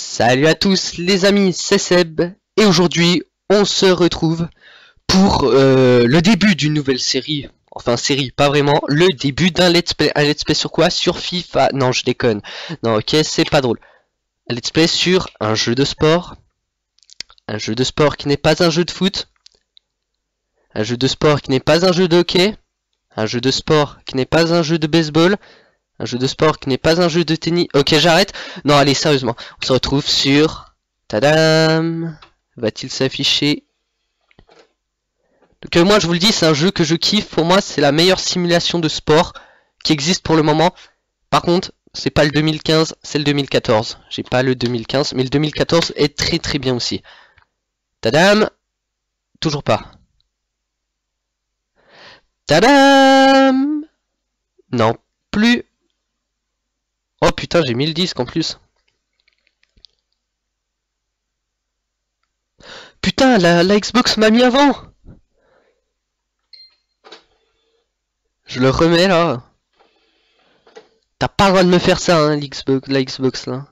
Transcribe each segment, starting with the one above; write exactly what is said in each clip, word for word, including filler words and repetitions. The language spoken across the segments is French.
Salut à tous les amis, c'est Seb et aujourd'hui on se retrouve pour euh, le début d'une nouvelle série. Enfin série, pas vraiment, le début d'un let's play. Un let's play sur quoi? Sur FIFA. Non, je déconne. Non, ok, c'est pas drôle. Un let's play sur un jeu de sport. Un jeu de sport qui n'est pas un jeu de foot. Un jeu de sport qui n'est pas un jeu de hockey. Un jeu de sport qui n'est pas un jeu de baseball. Un jeu de sport qui n'est pas un jeu de tennis. Ok, j'arrête. Non, allez, sérieusement. On se retrouve sur... Tadam! Va-t-il s'afficher? Donc euh, moi, je vous le dis, c'est un jeu que je kiffe. Pour moi, c'est la meilleure simulation de sport qui existe pour le moment. Par contre, c'est pas le deux mille quinze, c'est le deux mille quatorze. J'ai pas le deux mille quinze, mais le deux mille quatorze est très très bien aussi. Tadam! Toujours pas. Tadam! Non, plus. Oh putain, j'ai mis le disque en plus. Putain, la, la Xbox m'a mis avant. Je le remets là. T'as pas le droit de me faire ça, hein, l'Xbox, la Xbox là.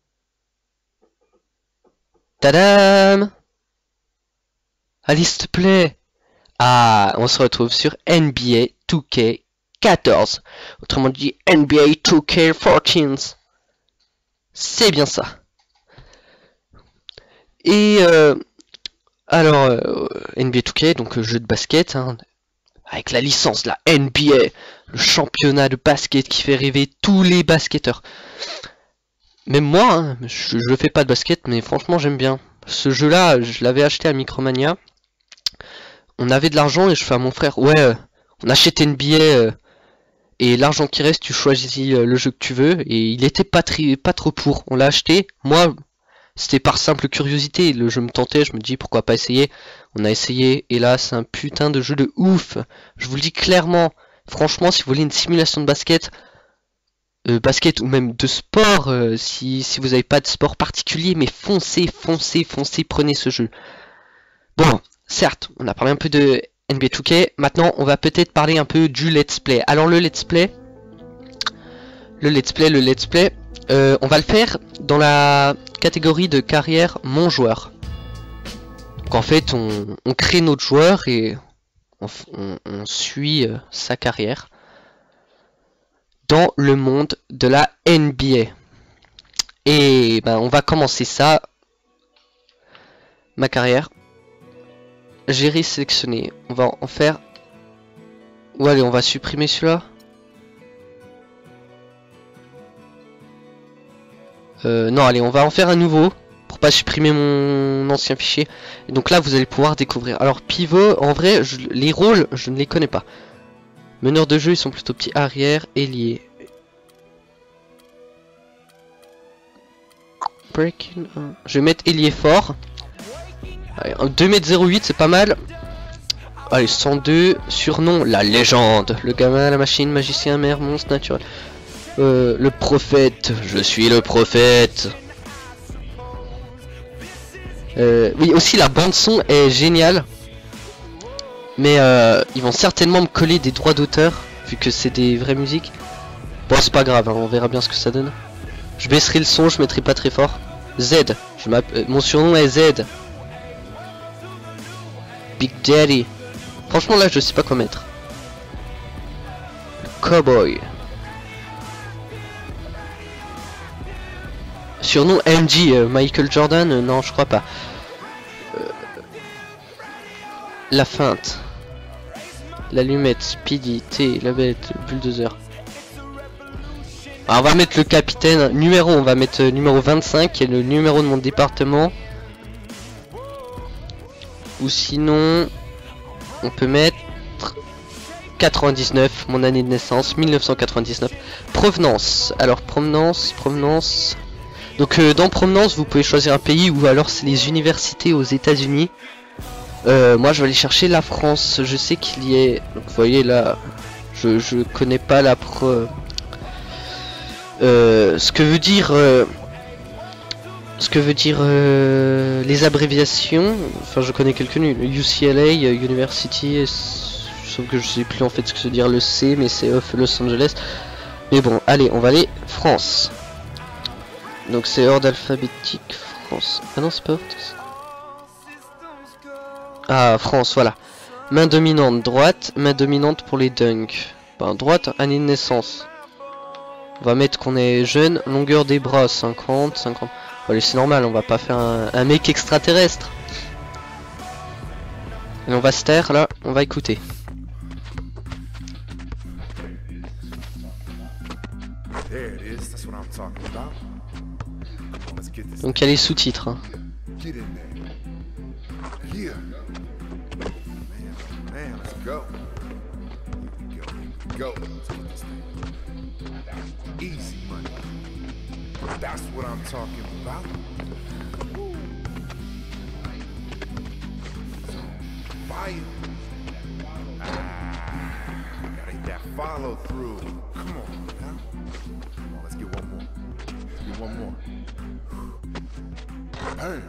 Tadam! Allez, s'il te plaît. Ah, on se retrouve sur N B A deux K quatorze. Autrement dit, N B A deux K quatorze. C'est bien ça. Et euh, alors, euh, N B A deux K, donc euh, jeu de basket, hein, avec la licence, la N B A, le championnat de basket qui fait rêver tous les basketteurs. Même moi, hein, je, je fais pas de basket, mais franchement j'aime bien. Ce jeu-là, je l'avais acheté à Micromania. On avait de l'argent et je fais à mon frère, ouais, euh, on achète N B A euh, et l'argent qui reste, tu choisis euh, le jeu que tu veux. Et il était pas, très, pas trop pour. On l'a acheté. Moi, c'était par simple curiosité. Le jeu me tentait, je me dis pourquoi pas essayer. On a essayé et là, c'est un putain de jeu de ouf. Je vous le dis clairement. Franchement, si vous voulez une simulation de basket, euh, basket ou même de sport, euh, si, si vous n'avez pas de sport particulier, mais foncez, foncez, foncez, prenez ce jeu. Bon. Certes, on a parlé un peu de N B A deux K, maintenant on va peut-être parler un peu du let's play. Alors le let's play, le let's play, le let's play, euh, on va le faire dans la catégorie de carrière mon joueur. Donc en fait, on, on crée notre joueur et on, on, on suit euh, sa carrière dans le monde de la N B A. Et ben on va commencer ça, ma carrière. Gérer, sélectionner. On va en faire. Ou allez, on va supprimer celui-là. Euh, non, allez, on va en faire un nouveau pour pas supprimer mon ancien fichier. Et donc là, vous allez pouvoir découvrir. Alors pivot, en vrai, je, les rôles, je ne les connais pas. Meneurs de jeu, ils sont plutôt petits. Arrière, ailier. Breaking. Je vais mettre ailier fort. Allez, deux mètres zéro huit, c'est pas mal. Allez, cent deux. Surnom, la légende. Le gamin, la machine, magicien, mère, monstre naturel. Euh, le prophète. Je suis le prophète. Euh, oui, aussi la bande son est géniale. Mais euh, ils vont certainement me coller des droits d'auteur, vu que c'est des vraies musiques. Bon, c'est pas grave, hein, on verra bien ce que ça donne. Je baisserai le son, je mettrai pas très fort. Z. Je euh, mon surnom est Z. Big Daddy. Franchement là je sais pas quoi mettre. Cowboy. Surnom M J, euh, Michael Jordan, euh, non je crois pas. Euh, la feinte. L'allumette, Speedy, T, la bête, bulldozer. Alors, on va mettre le capitaine. Numéro, on va mettre euh, numéro vingt-cinq qui est le numéro de mon département. Ou sinon, on peut mettre quatre-vingt-dix-neuf, mon année de naissance, mille neuf cent quatre-vingt-dix-neuf. Provenance. Alors provenance, provenance. Donc euh, dans provenance, vous pouvez choisir un pays ou alors c'est les universités aux États-Unis. Euh, moi, je vais aller chercher la France. Je sais qu'il y est. Donc vous voyez là, je je connais pas la pro. Euh, ce que veut dire. Euh... Ce que veut dire euh, les abréviations, enfin je connais quelques-unes, U C L A, University, sauf que je sais plus en fait ce que veut dire le C, mais c'est of Los Angeles. Mais bon, allez, on va aller France. Donc c'est ordre alphabétique France. Ah non, c'est pas. Ah, France, voilà. Main dominante droite, main dominante pour les dunks. Ben, droite, année de naissance. On va mettre qu'on est jeune, longueur des bras cinquante, cinquante. Bon, allez, c'est normal, on va pas faire un, un mec extraterrestre. Et on va se taire là, on va écouter. Donc il y a les sous-titres. Hein. Easy money. That's what I'm talking about. Fire. Ah, gotta get that follow through. Come on, now. Come on, let's get one more. Let's get one more. Burn.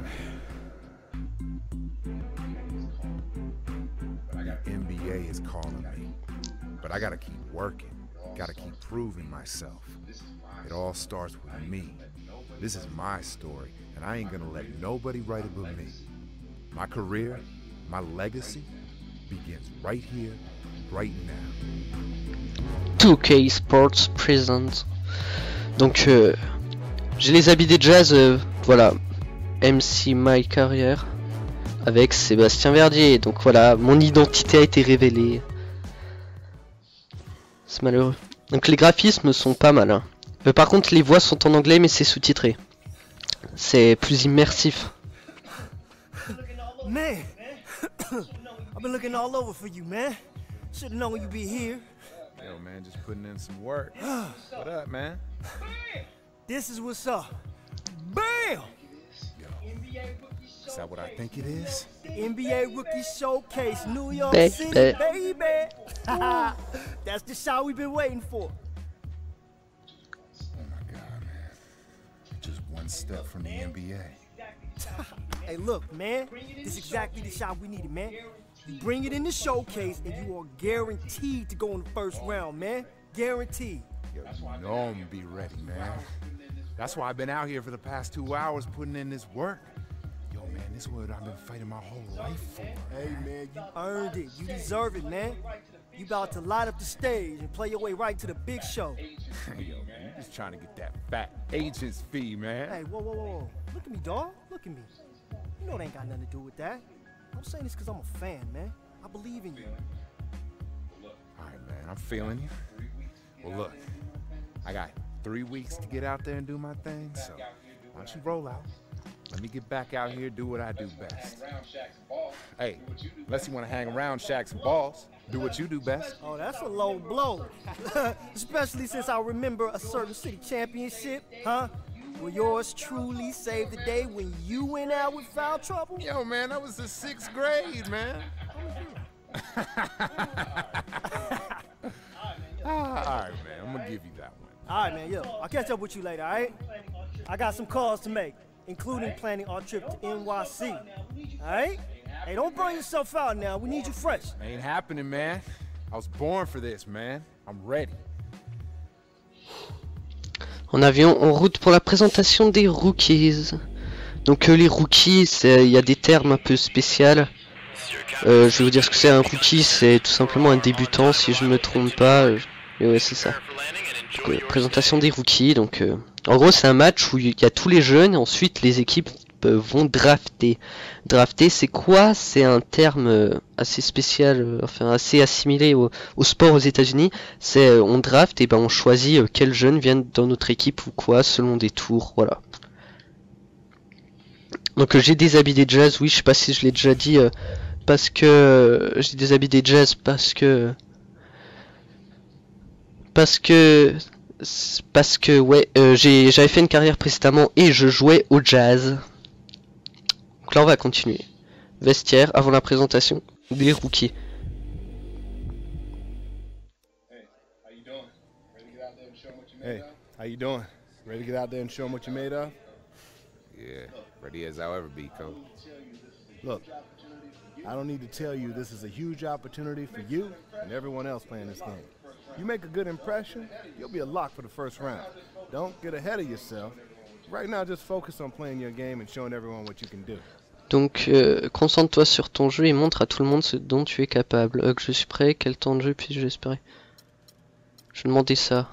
N B A is calling me, but I gotta keep working. Gotta keep proving myself. It all starts with me. This is my story, and I ain't gonna let nobody write it but me. My career, my legacy, begins right here, right now. two K Sports Present. Donc, euh, j'ai les habits des Jazz, euh, voilà. M C My Career avec Sébastien Verdier. Donc voilà, mon identité a été révélée. C'est malheureux. Donc les graphismes sont pas mal. Hein. Euh, par contre, les voix sont en anglais, mais c'est sous-titré. C'est plus immersif. Man, I've been looking all over for you, man. Should've known you'd be here. Yo, man, just putting in some work. What up, man? This is what's up. Bam! Yo, is that what I think it is? The N B A Rookie Showcase, New York Baby. City, baby. That's the shot we've been waiting for. Oh my God, man. Just one step from the N B A. Hey, look, man. This is exactly the shot we needed, man. You bring it in the showcase, and you are guaranteed to go in the first round, man. Guaranteed. Yo, you know I'm gonna be ready, man. That's why I've been out here for the past two hours putting in this work. Yo, man, this is what I've been fighting my whole life for. Hey, man, you earned it. You deserve it, man. You about to light up the stage and play your way right to the big show. Yo, man, you just trying to get that fat agent's fee, man. Hey, whoa, whoa, whoa. Look at me, dawg. Look at me. You know it ain't got nothing to do with that. I'm saying this because I'm a fan, man. I believe in you. All right, man, I'm feeling you. Well, look, I got three weeks to get out there and do my thing, so why don't you roll out? Let me get back out here, do what I do best. Hey, unless you want to hang around Shaq's and balls, do what you do best. Oh, that's a low blow. Especially since I remember a certain city championship, huh? Where yours truly saved the day when you went out with foul trouble. Yo, man, that was the sixth grade, man. ah, all right, man, I'm gonna give you that one. All right, man, yo, I'll catch up with you later, all right? I got some calls to make, including planning our trip to N Y C, all right? Hey, don't burn yourself out now. We need you fresh. Ain't happening, man. I was born for this, man. I'm ready. En avion, en route pour la présentation des rookies. Donc euh, les rookies, il y a des termes un peu spéciaux. Euh, je vais vous dire ce que c'est un rookie, c'est tout simplement un débutant si je me trompe pas. Euh, et ouais, c'est ça. Donc, euh, présentation des rookies. Donc, euh, en gros, c'est un match où il y a tous les jeunes et ensuite les équipes euh, vont drafter. Drafter, c'est quoi? C'est un terme euh, assez spécial, euh, enfin assez assimilé au, au sport aux États-Unis. C'est euh, on draft et ben on choisit euh, quels jeunes viennent dans notre équipe ou quoi selon des tours, voilà. Donc euh, j'ai des habits des Jazz, oui, je sais pas si je l'ai déjà dit, euh, parce que euh, j'ai des habits des Jazz parce que parce que parce que ouais, euh, j'ai j'avais fait une carrière précédemment et je jouais au Jazz. Donc là on va continuer. Vestiaire avant la présentation des rookies. Hey, how you doing? Ready to get out there and show them what you're made of? Yeah, ready as I'll ever be, coach. Look, I don't need to tell you this is a huge opportunity for you and everyone else playing this game. You make a good impression, you'll be a lock for the first round. Don't get ahead of yourself. right now just focus on playing your game and showing everyone what you can do. Donc euh, concentre-toi sur ton jeu et montre à tout le monde ce dont tu es capable. Euh, que je suis prêt, quel temps de jeu puis-je espérer? Je demandais ça.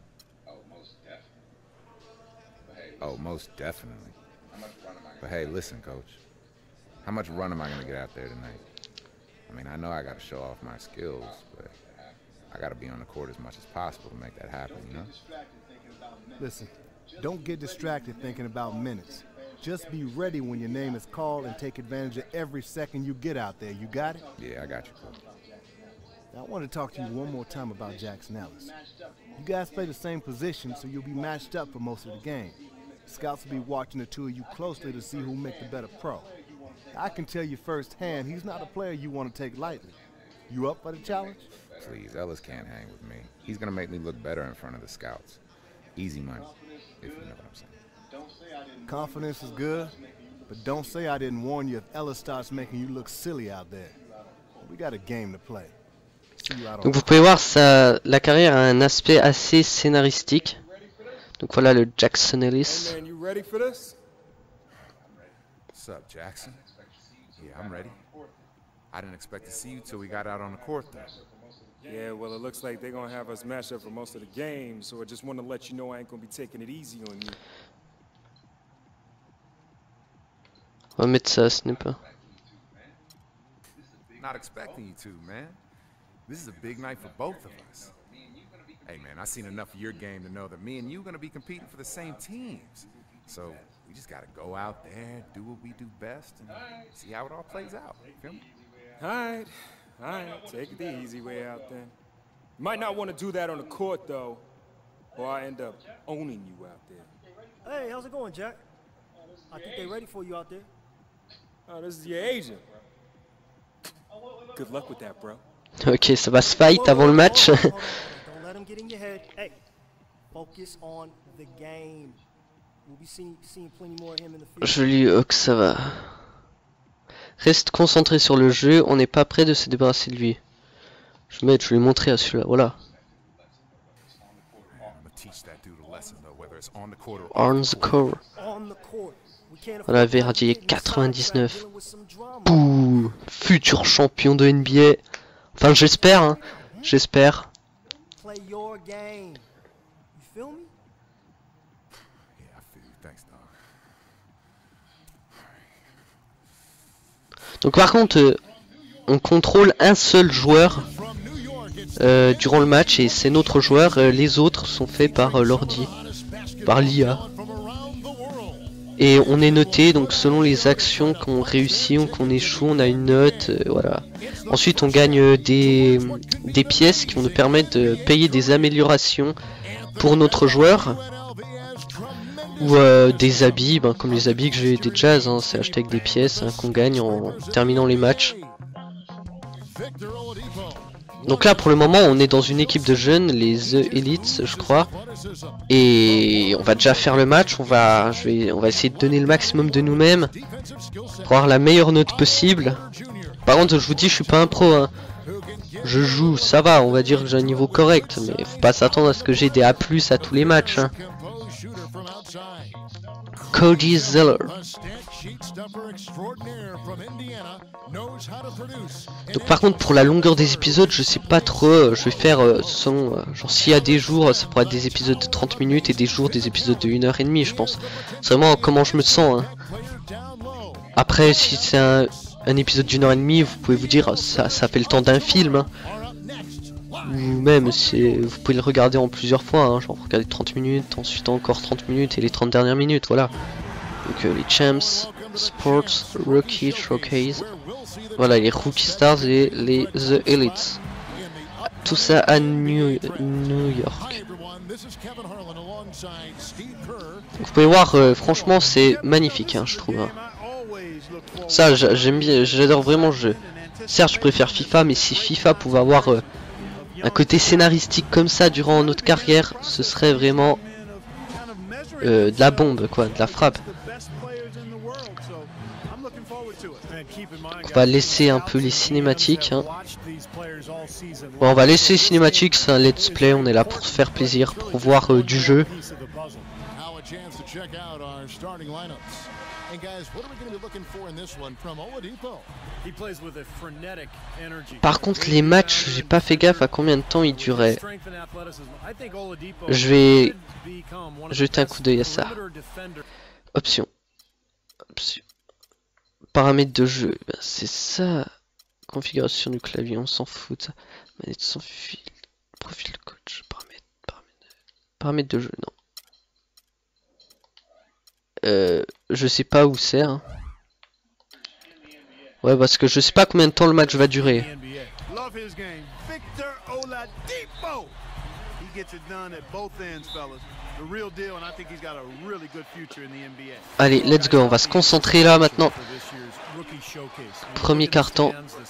Oh, most definitely. But hey, listen, coach. How much run am I going to get out there tonight? I mean, I know I got to show off my skills, but I got to be on the court as much as possible to make that happen, you know? Listen, don't get distracted thinking about minutes. Just be ready when your name is called and take advantage of every second you get out there. You got it? Yeah, I got you, coach. Now, I want to talk to you one more time about Jackson Ellis. You guys play the same position, so you'll be matched up for most of the game. Scouts will be watching the two of you closely to see who'll make the better pro. I can tell you firsthand, he's not a player you want to take lightly. You up for the challenge? Please, Ellis can't hang with me. He's going to make me look better in front of the scouts. Easy money, if you know what I'm saying. Confidence is good, but don't say I didn't warn you if Ellis starts making you look silly out there. We got a game to play. See you out on. Donc vous pouvez voir, ça, la carrière a un aspect assez scénaristique. Donc voilà le Jackson Ellis. Hey man, you ready for this? What's up, Jackson? Yeah, I'm ready. I didn't expect to see you till we got out on the court, though. Yeah, well, it looks like they're gonna have us matched up for most of the game, so I just want to let you know I ain't gonna be taking it easy on you. On va mettre ça, ce n'est pas. Not expecting you to, man. This is a big night for both of us. Hey, man, I've seen enough of your game to know that me and you are going to be competing for the same teams. So we just got to go out there, do what we do best, and see how it all plays out. Feel me? All right, all right, take it the easy way out then. You might not want to do that on the court, though, or I end up owning you out there. Hey, how's it going, Jack? I think they're ready for you out there. Oh, this is your agent. Good luck with that, bro. Ok, ça va se fight avant le match. Don't let him get in your head. Hey, focus on the game. We'll be seeing, seeing plenty more of him in the future. Je lui oh que ça va. Reste concentré sur le jeu, on n'est pas prêt de se débarrasser de lui. Je vais mettre, je vais lui montrer à celui-là, voilà. On the court. Voilà, Verdier quatre-vingt-dix-neuf. Pouh, futur champion de N B A. Enfin, j'espère, hein. J'espère. Play your game. You feel me? Yeah, I feel you. Thanks, dog. Donc par contre, euh, on contrôle un seul joueur euh, durant le match et c'est notre joueur. Euh, les autres sont faits par euh, l'ordi, par l'I A. Et on est noté donc selon les actions qu'on réussit ou qu'on échoue, on a une note, euh, voilà. Ensuite on gagne euh, des, des pièces qui vont nous permettre de payer des améliorations pour notre joueur. Ou euh, des habits, ben, comme les habits que j'ai des Jazz, hein, c'est acheté avec des pièces hein, qu'on gagne en terminant les matchs. Donc là pour le moment on est dans une équipe de jeunes, les The Elites je crois. Et on va déjà faire le match, on va, je vais, on va essayer de donner le maximum de nous-mêmes pour avoir la meilleure note possible. Par contre je vous dis je suis pas un pro, hein. Je joue, ça va, on va dire que j'ai un niveau correct, mais faut pas s'attendre à ce que j'ai des A plus à tous les matchs. Hein. Cody Zeller. Donc par contre pour la longueur des épisodes je sais pas trop, euh, je vais faire euh, selon, euh, genre s'il y a des jours ça pourrait être des épisodes de trente minutes et des jours des épisodes de une heure trente je pense. C'est vraiment comment je me sens. Hein. Après si c'est un, un épisode d'une heure trente vous pouvez vous dire ça, ça fait le temps d'un film. Hein. Ou même vous pouvez le regarder en plusieurs fois, hein, genre regarder trente minutes, ensuite encore trente minutes et les trente dernières minutes, voilà. Donc euh, les Champs, Sports, Rookie, Showcase, voilà les Rookie Stars et les The Elites. Tout ça à New, New York. Donc, vous pouvez voir, euh, franchement c'est magnifique, hein, je trouve. Hein. Ça j'aime bien, j'adore vraiment le jeu. Certes je préfère FIFA, mais si FIFA pouvait avoir... Euh, un côté scénaristique comme ça durant notre carrière, ce serait vraiment euh, de la bombe, quoi, de la frappe. On va laisser un peu les cinématiques. Hein. Bon, on va laisser les cinématiques, c'est un let's play, on est là pour se faire plaisir, pour voir euh, du jeu. check out our starting lineups. And guys, what are we going to be looking for in this one from Oladipo? He plays with a frenetic energy. Par contre, les matchs, j'ai pas fait gaffe à combien de temps ils duraient. Je vais jeter un coup d'œil à ça. Option. Option. Paramètres de jeu. Ben, c'est ça. Configuration du clavier, on s'en fout de ça. Manette sans fil. Profil de coach. Paramètres. Paramètres, paramètres de jeu, non. Euh, je sais pas où c'est. Hein. Ouais, parce que je sais pas combien de temps le match va durer. Allez, let's go, on va se concentrer là maintenant. Premier carton.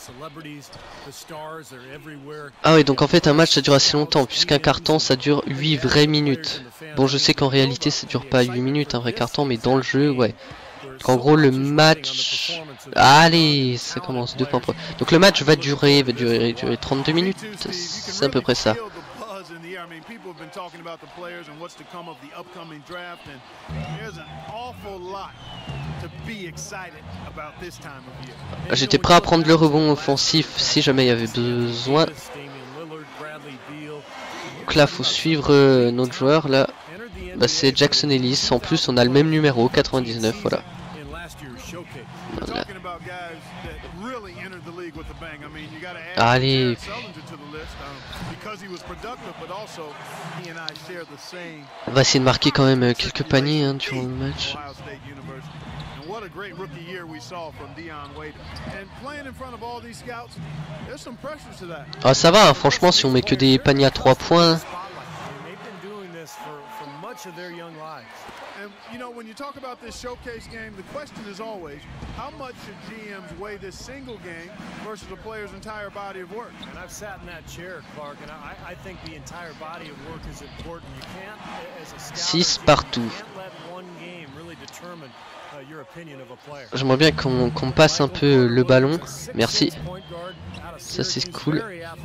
Ah oui, donc en fait un match ça dure assez longtemps, puisqu'un carton ça dure huit vraies minutes. Bon, je sais qu'en réalité ça dure pas huit minutes un vrai carton, mais dans le jeu, ouais. Donc, en gros le match... Allez, ça commence, deux points pro. Donc le match va durer, va durer, durer trente-deux minutes, c'est à peu près ça. J'étais prêt à prendre le rebond offensif si jamais il y avait besoin. Donc là faut suivre euh, notre joueur là. Bah, c'est Jackson Ellis, en plus on a le même numéro, quatre-vingt-dix-neuf, voilà. Voilà. Allez. On va essayer de marquer quand même quelques paniers hein, durant le match. Ah ça va, hein, franchement si on met que des paniers à trois points. And you know, when you talk about this showcase game, the question is always, how much should G Ms weigh this single game versus a player's entire body of work? And I've sat in that chair, Clark, and I, I think the entire body of work is important. You can't, as a scout, six partout. you can't let one game really determine uh, your opinion of a player. J'aimerais bien qu'on qu'on passe un peu le ballon. Merci. Ça c'est cool.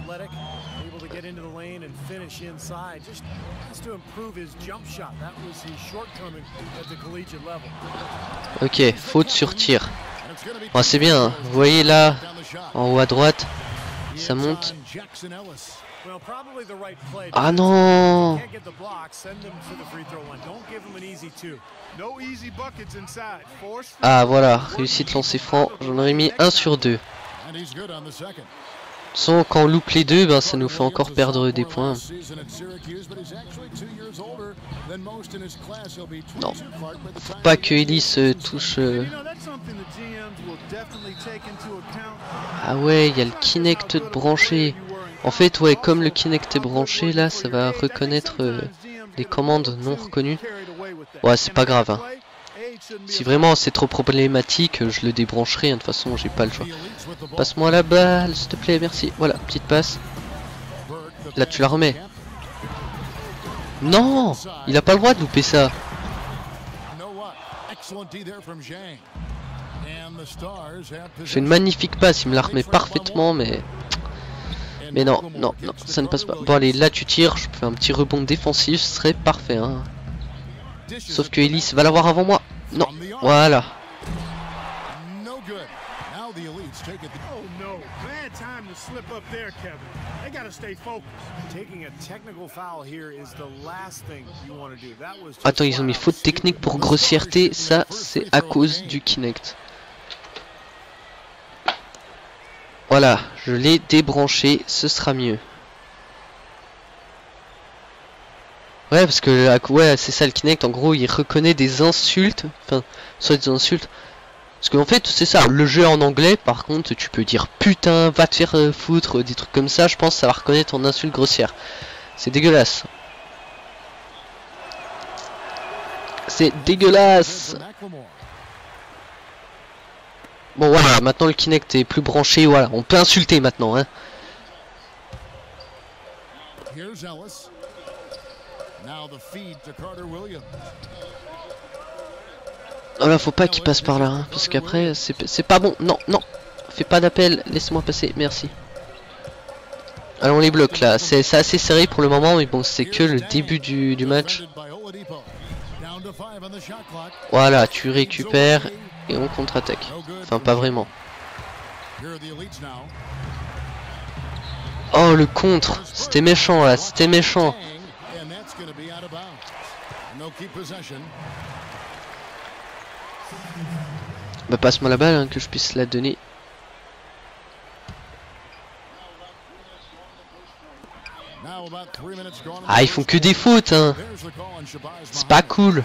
Ok, faute sur tir. Oh, c'est bien, hein. Vous voyez là, en haut à droite, ça monte. Ah non! Ah voilà, réussite lancer franc, j'en aurais mis un sur deux. Sans quand on loupe les deux, ben ça nous fait encore perdre des points. Non, faut pas que Ellis euh, touche. Euh... Ah ouais, il y a le Kinect branché. En fait, ouais, comme le Kinect est branché, là, ça va reconnaître euh, les commandes non reconnues. Ouais, c'est pas grave. Hein. Si vraiment c'est trop problématique, je le débrancherai, hein, de toute façon j'ai pas le choix. Passe-moi la balle, s'il te plaît, merci. Voilà, petite passe. Là tu la remets. Non, il a pas le droit de louper ça. Je fais une magnifique passe, il me la remet parfaitement, mais... Mais non, non, non, ça ne passe pas. Bon allez, là tu tires, je fais un petit rebond défensif, ce serait parfait. Hein. Sauf que Ellis va l'avoir avant moi. Non, voilà. Attends, ils ont mis faute technique pour grossièreté. Ça, c'est à cause du Kinect. Voilà, je l'ai débranché. Ce sera mieux. Ouais, parce que ouais, c'est ça le Kinect, en gros il reconnaît des insultes, enfin, soit des insultes, parce qu'en fait c'est ça, le jeu est en anglais, par contre tu peux dire putain, va te faire euh, foutre, des trucs comme ça, je pense que ça va reconnaître en insulte grossière. C'est dégueulasse. C'est dégueulasse. Bon voilà, maintenant le Kinect est plus branché, voilà, on peut insulter maintenant, hein. Oh là, faut pas qu'il passe par là, hein, parce qu'après c'est pas bon. Non, non, fais pas d'appel, laisse-moi passer, merci. Allons, les blocs là, c'est assez serré pour le moment, mais bon, c'est que le début du, du match. Voilà, tu récupères et on contre-attaque. Enfin, pas vraiment. Oh, le contre. C'était méchant, là. C'était méchant. Bah, passe-moi la balle, hein, que je puisse la donner. Ah, ils font que des fautes, hein. C'est pas cool.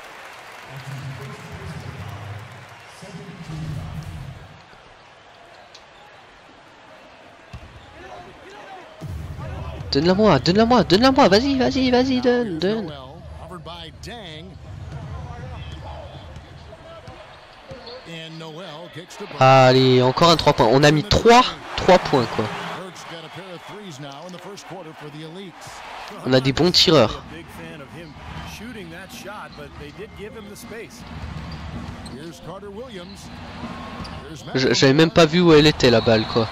Donne-la moi, donne-la moi, donne-la moi, vas-y, vas-y, vas-y, donne, donne. Allez, encore un trois points. On a mis trois, trois points, quoi. On a des bons tireurs. J'avais même pas vu où elle était, la balle, quoi.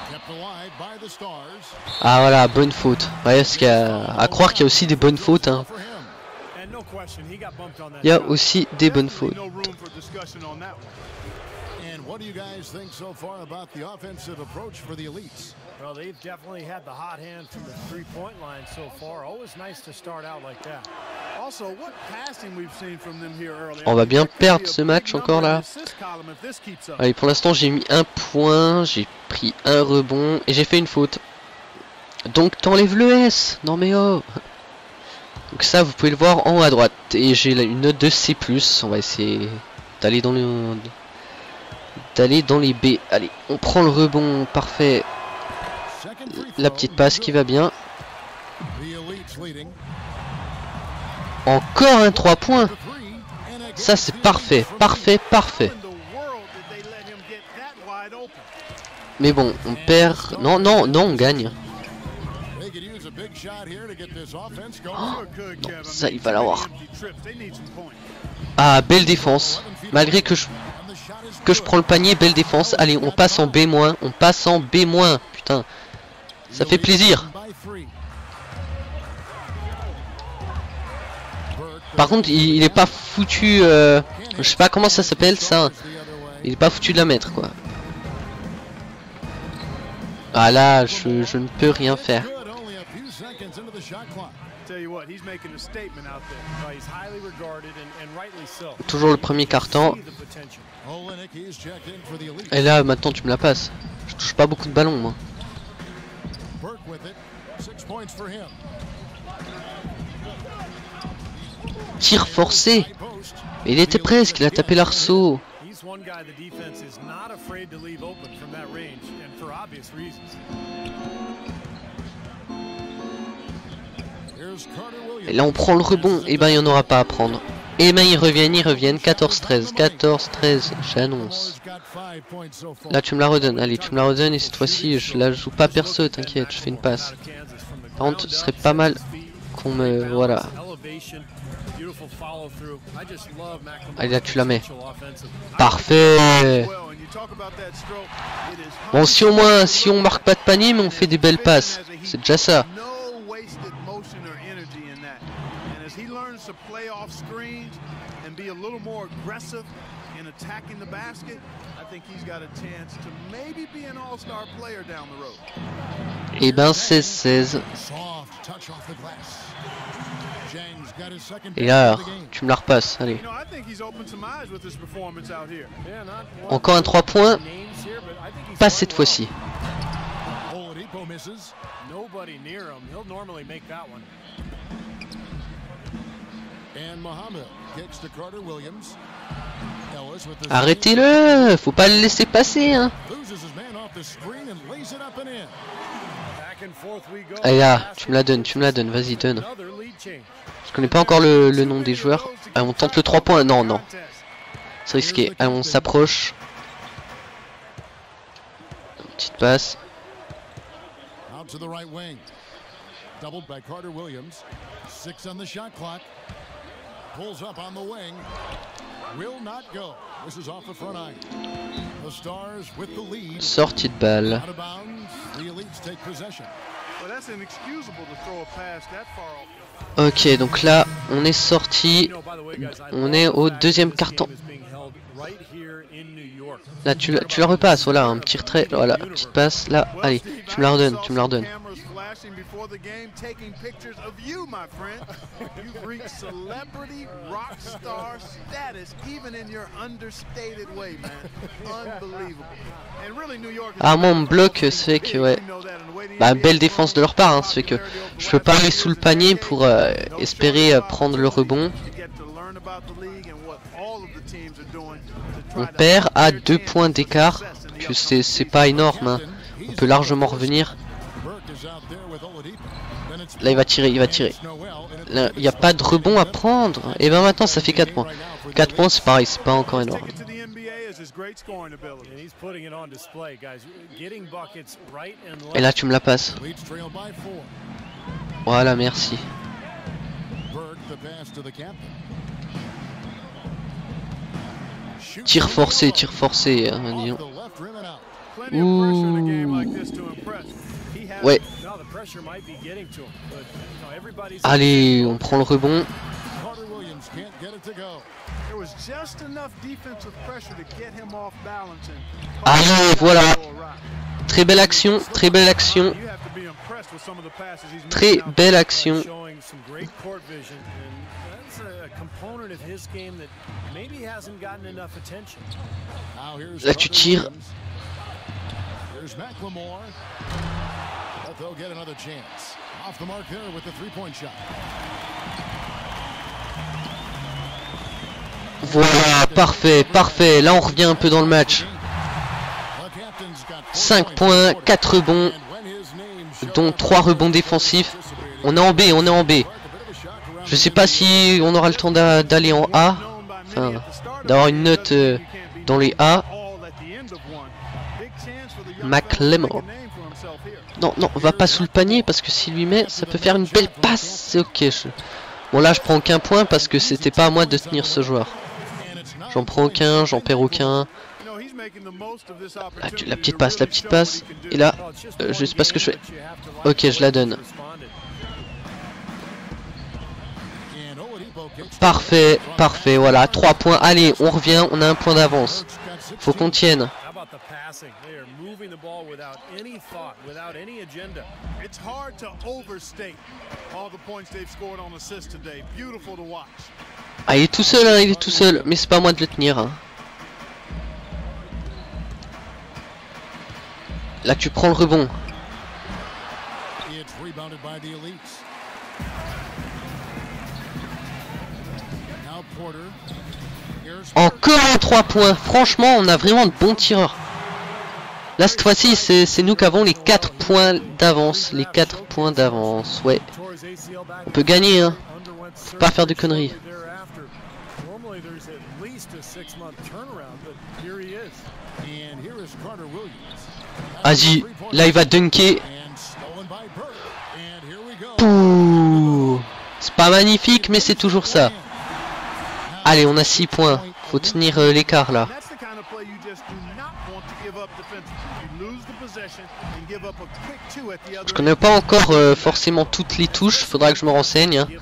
Ah voilà, bonne faute. Ouais, parce qu'il y a à croire qu'il y a aussi des bonnes fautes, hein. Il y a aussi des bonnes fautes. What do you guys think so far about the offensive approach for the Elites? Well, they've definitely had the hot hand from the three-point line so far. Always nice to start out like that. Also, what passing we've seen from them here early. On va bien perdre ce match encore là. Allez, pour l'instant, j'ai mis un point, j'ai pris un rebond et j'ai fait une faute. Donc t'enlèves le S. Non mais oh. Donc ça, vous pouvez le voir en haut à droite. Et j'ai une note de C plus. On va essayer d'aller dans le... d'aller dans les B. Allez, on prend le rebond, parfait. La petite passe qui va bien. Encore un trois points. Ça c'est parfait, parfait, parfait. Mais bon, on perd. Non, non, non, on gagne. Oh, non, ça il va l'avoir. Ah, belle défense. Malgré que je... que je prends le panier, belle défense. Allez, on passe en B-, on passe en B-. Putain, ça fait plaisir. Par contre, il, il est pas foutu, euh, je sais pas comment ça s'appelle ça. Il est pas foutu de la mettre, quoi. Ah là, je, je ne peux rien faire. Toujours le premier carton. Et là, maintenant, tu me la passes. Je touche pas beaucoup de ballons, moi. Tir forcé. Mais il était presque, il a tapé l'arceau. Et là on prend le rebond, et ben il n'y en aura pas à prendre. Et ben ils reviennent, ils reviennent, quatorze treize, quatorze treize, j'annonce. Là tu me la redonnes, allez tu me la redonnes et cette fois-ci je la joue pas perso, t'inquiète, je fais une passe. Par contre ce serait pas mal qu'on me... voilà. Allez là tu la mets. Parfait. Bon si au moins, si on marque pas de panier mais on fait des belles passes, c'est déjà ça. To play off screens and be a little more aggressive in attacking the basket, I think he's got a chance to maybe be an all-star player down the road. Et ben seize seize. Et là, tu me la repasses, allez. Encore un trois points. Pas cette fois-ci. Arrêtez-le, faut pas le laisser passer, hein. Allez là, tu me la donnes, tu me la donnes, vas-y donne. Je connais pas encore le, le nom des joueurs. Allez, on tente le trois points, non, non. C'est risqué, allez, on s'approche. Petite passe. Doubled by Carter Williams. Six on the shot clock. Pulls up on the wing. Will not go. This is off the front eye. The Stars with the lead. Sortie de balle. Out of bounds. The Elites take possession. Well, that's inexcusable to throw a pass that far off. Ok, donc là, on est sorti. On est au deuxième carton. Là, tu, la- tu la repasses, voilà, un petit retrait, voilà, petite passe, là, allez, tu me la redonnes, tu me la redonnes. Ah, moi, on me bloque, ça fait que, ouais, bah, belle défense de leur part, hein, ça fait que je peux pas aller sous le panier pour euh, espérer euh, prendre le rebond. On perd à deux points d'écart, que c'est c'est pas énorme, hein. On peut largement revenir. Là il va tirer, il va tirer. Là, il n'y a pas de rebond à prendre. Et ben maintenant ça fait quatre points. quatre points c'est pareil, c'est pas encore énorme. Et là tu me la passes. Voilà, merci. Tir forcé, tir forcé, hein, disons. Ouh. Ouais. Allez, on prend le rebond. Allez, voilà. Très belle action, très belle action. Très belle action. Là tu tires. Voilà, parfait, parfait. Là on revient un peu dans le match. cinq points, quatre rebonds, dont trois rebonds défensifs. On est en B, on est en B. Je sais pas si on aura le temps d'aller en A, enfin d'avoir une note euh, dans les A. McLemore. Non, non, on va pas sous le panier parce que s'il lui met, ça peut faire une belle passe. C'est ok. Je... Bon là, je prends aucun point parce que c'était pas à moi de tenir ce joueur. J'en prends aucun, j'en perds aucun. Ah, tu... La petite passe, la petite passe. Et là, euh, je sais pas ce que je fais. Ok, je la donne. Parfait, parfait, voilà, trois points. Allez, on revient, on a un point d'avance. Faut qu'on tienne. Ah, il est tout seul, hein, il est tout seul, mais c'est pas à moi de le tenir. Hein. Là, tu prends le rebond. Encore un trois points. Franchement, on a vraiment de bons tireurs. Là, cette fois-ci, c'est nous qui avons les quatre points d'avance. Les quatre points d'avance, ouais. On peut gagner, hein. Faut pas faire de conneries. Vas-y, là, il va dunker. Pouh. C'est pas magnifique, mais c'est toujours ça. Allez, on a six points. Faut tenir euh, l'écart là. Je connais pas encore euh, forcément toutes les touches. Faudra que je me renseigne. Hein.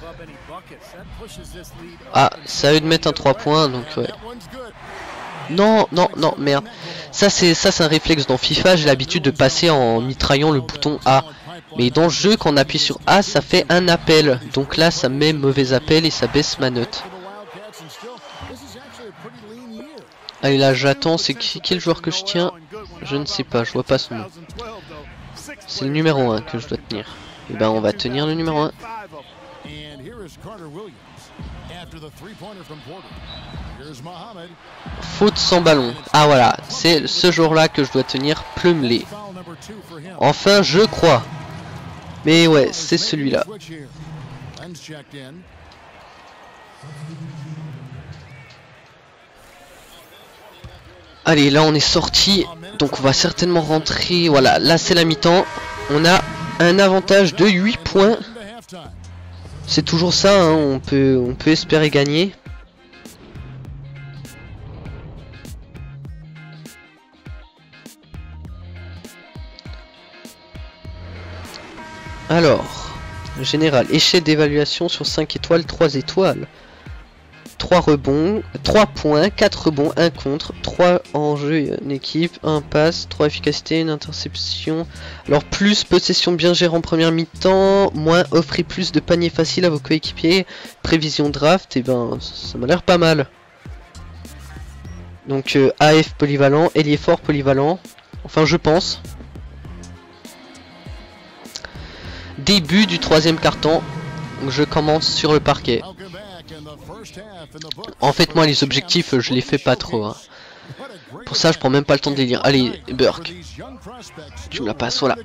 Ah, c'est à eux de mettre un trois points. Donc ouais. Non, non, non, merde. Ça c'est ça c'est un réflexe dans FIFA. J'ai l'habitude de passer en mitraillant le bouton A. Mais dans le jeu, quand on appuie sur A, ça fait un appel. Donc là, ça met mauvais appel et ça baisse ma note. Allez, là, j'attends. C'est qui, qui est le joueur que je tiens? Je ne sais pas, je vois pas son nom. C'est le numéro un que je dois tenir. Et ben, on va tenir le numéro un. Faute sans ballon. Ah voilà, c'est ce jour-là que je dois tenir Plumlee. Enfin, je crois. Mais ouais, c'est celui-là. Allez, là on est sorti, donc on va certainement rentrer. Voilà, là c'est la mi-temps. On a un avantage de huit points. C'est toujours ça, hein, on peut, on peut espérer gagner. Alors, Général, échelle d'évaluation sur cinq étoiles, trois étoiles. trois rebonds, trois points, quatre rebonds, un contre, trois en jeu en équipe, un passe, trois efficacité, une interception. Alors plus possession bien gérée en première mi-temps, moins offrir plus de paniers faciles à vos coéquipiers. Prévision draft, et ben ça m'a l'air pas mal. Donc euh, A F polyvalent, ailier fort polyvalent, enfin je pense. Début du troisième quart-temps, donc je commence sur le parquet. En fait moi les objectifs je les fais pas trop hein. Pour ça je prends même pas le temps de les lire. Allez Burke, tu me la passes, voilà.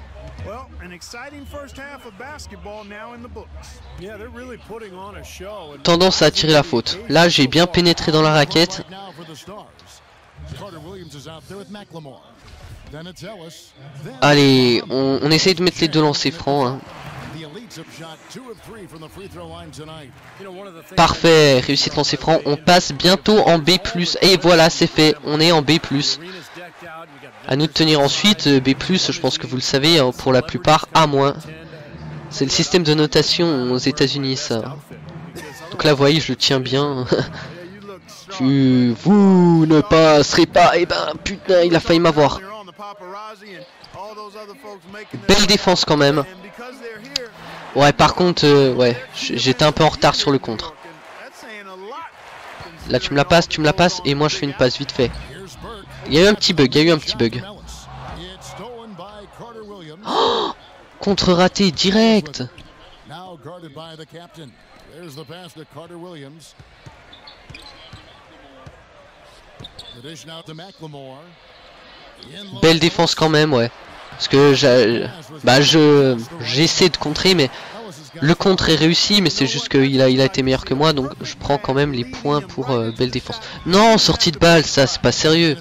Tendance à attirer la faute. Là j'ai bien pénétré dans la raquette. Allez, on, on essaye de mettre les deux lancers francs hein. Parfait, réussite lancer franc, on passe bientôt en B plus, et voilà c'est fait, on est en B plus. À nous de tenir ensuite, B plus, je pense que vous le savez, hein, pour la plupart A moins. C'est le système de notation aux États-Unis ça. Donc là vous voyez je le tiens bien. Tu... Vous ne passerez pas, et ben putain il a failli m'avoir. Belle défense quand même. Ouais par contre euh, ouais j'étais un peu en retard sur le contre. Là tu me la passes, tu me la passes et moi je fais une passe vite fait. Il y a eu un petit bug, il y a eu un petit bug. Oh, contre raté direct. Belle défense quand même ouais. Parce que j'ai, bah je j'essaie de contrer mais le contre est réussi mais c'est juste qu'il a il a été meilleur que moi donc je prends quand même les points pour euh, belle défense. Non sortie de balle ça c'est pas sérieux.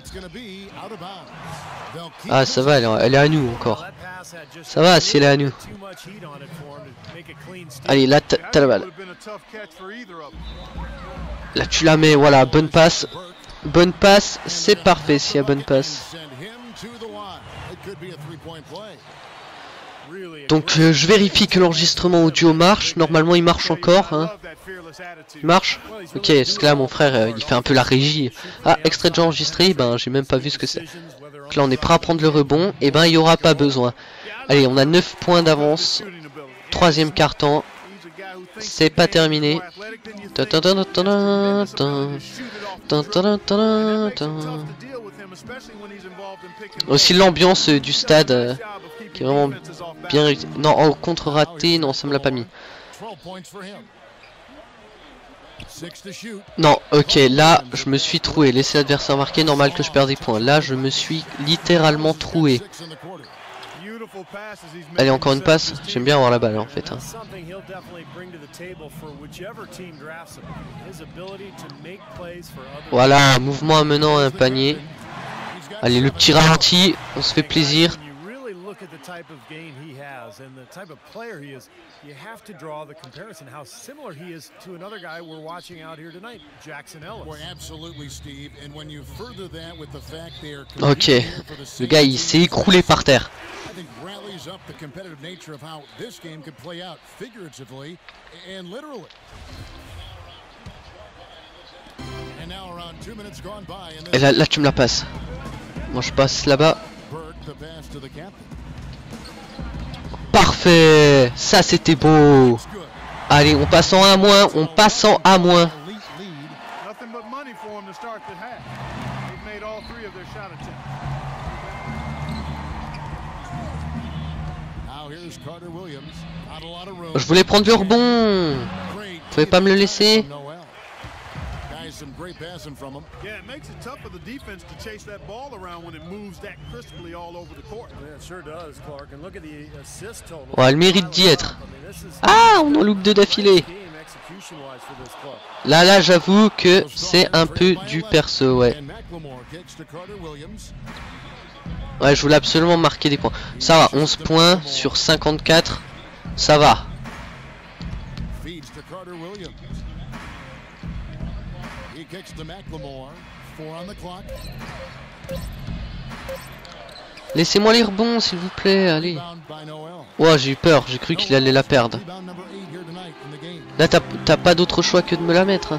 Ah ça va elle est, elle est à nous encore. Ça va si elle est à nous. Allez là t'as la balle. Là tu la mets voilà bonne passe. Bonne passe c'est parfait s'il y a bonne passe. Donc euh, je vérifie que l'enregistrement audio marche. Normalement il marche encore hein. Il marche. Ok parce que là mon frère euh, il fait un peu la régie. Ah extrait déjà enregistré. Ben j'ai même pas vu ce que c'est. Donc là on est prêt à prendre le rebond. Et ben il y aura pas besoin. Allez on a neuf points d'avance. Troisième quart-temps. C'est pas terminé. Aussi l'ambiance euh, du stade euh, qui est vraiment bien réussi. Non, en contre raté, non, ça me l'a pas mis. Non, ok, là je me suis troué. Laissez l'adversaire marquer, normal que je perde des points. Là je me suis littéralement troué. Allez, encore une passe. J'aime bien avoir la balle en fait. Hein. Voilà, mouvement amenant à un panier. Allez, le petit ralenti, on se fait plaisir. Ok, le gars il s'est écroulé par terre. Et là, là tu me la passes. Moi je passe là-bas. Parfait. Ça c'était beau. Allez on passe en un moins. On passe en un moins. Je voulais prendre le rebond. Vous pouvez pas me le laisser? Ouais, elle mérite d'y être. Ah, on en loupe deux d'affilée. Là, là, j'avoue que c'est un peu du perso, ouais. Ouais, je voulais absolument marquer des points. Ça va, onze points sur cinquante-quatre. Ça va. Laissez-moi les rebonds, s'il vous plaît, allez. Ouah, j'ai eu peur, j'ai cru qu'il allait la perdre. Là, t'as pas d'autre choix que de me la mettre. Hein.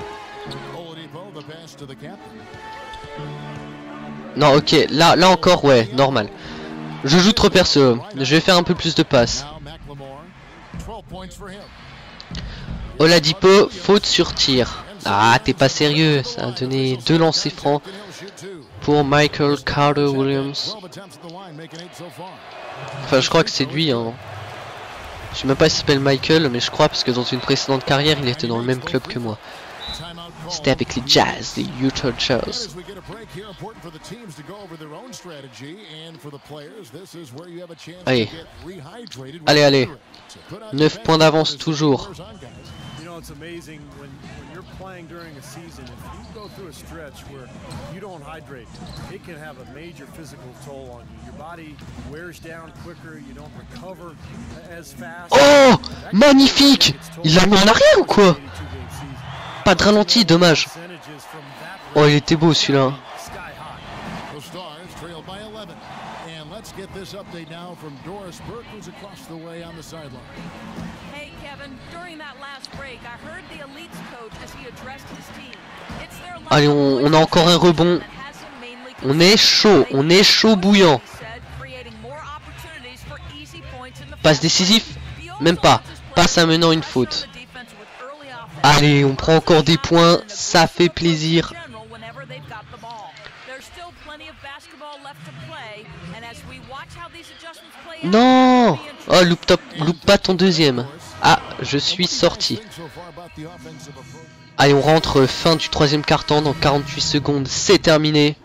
Non, ok, là, là encore, ouais, normal. Je joue trop perso, je vais faire un peu plus de passes. Oladipo, faute sur tir. Ah, t'es pas sérieux, ça a donné deux lancers francs pour Michael Carter Williams. Enfin, je crois que c'est lui, hein. Je sais même pas s'il s'appelle Michael, mais je crois parce que dans une précédente carrière, il était dans le même club que moi. C'était avec les Jazz, les Utah Jazz. Allez, allez, allez. neuf points d'avance toujours. It's amazing when, when you're playing during a season, if you go through a stretch where you don't hydrate, it can have a major physical toll on you. Your body wears down quicker, you don't recover as fast. Oh, magnifique! Il l'a mis en arrière ou quoi? Pas de ralenti, dommage. Oh, il était beau celui-là. Allez, on, on a encore un rebond. On est chaud, on est chaud bouillant. Passe décisif? Même pas. Passe à menant une faute. Allez, on prend encore des points, ça fait plaisir. Non! Oh, loupe top, loupe pas ton deuxième. Ah, je suis sorti. Allez, on rentre fin du troisième quart-temps dans quarante-huit secondes, c'est terminé.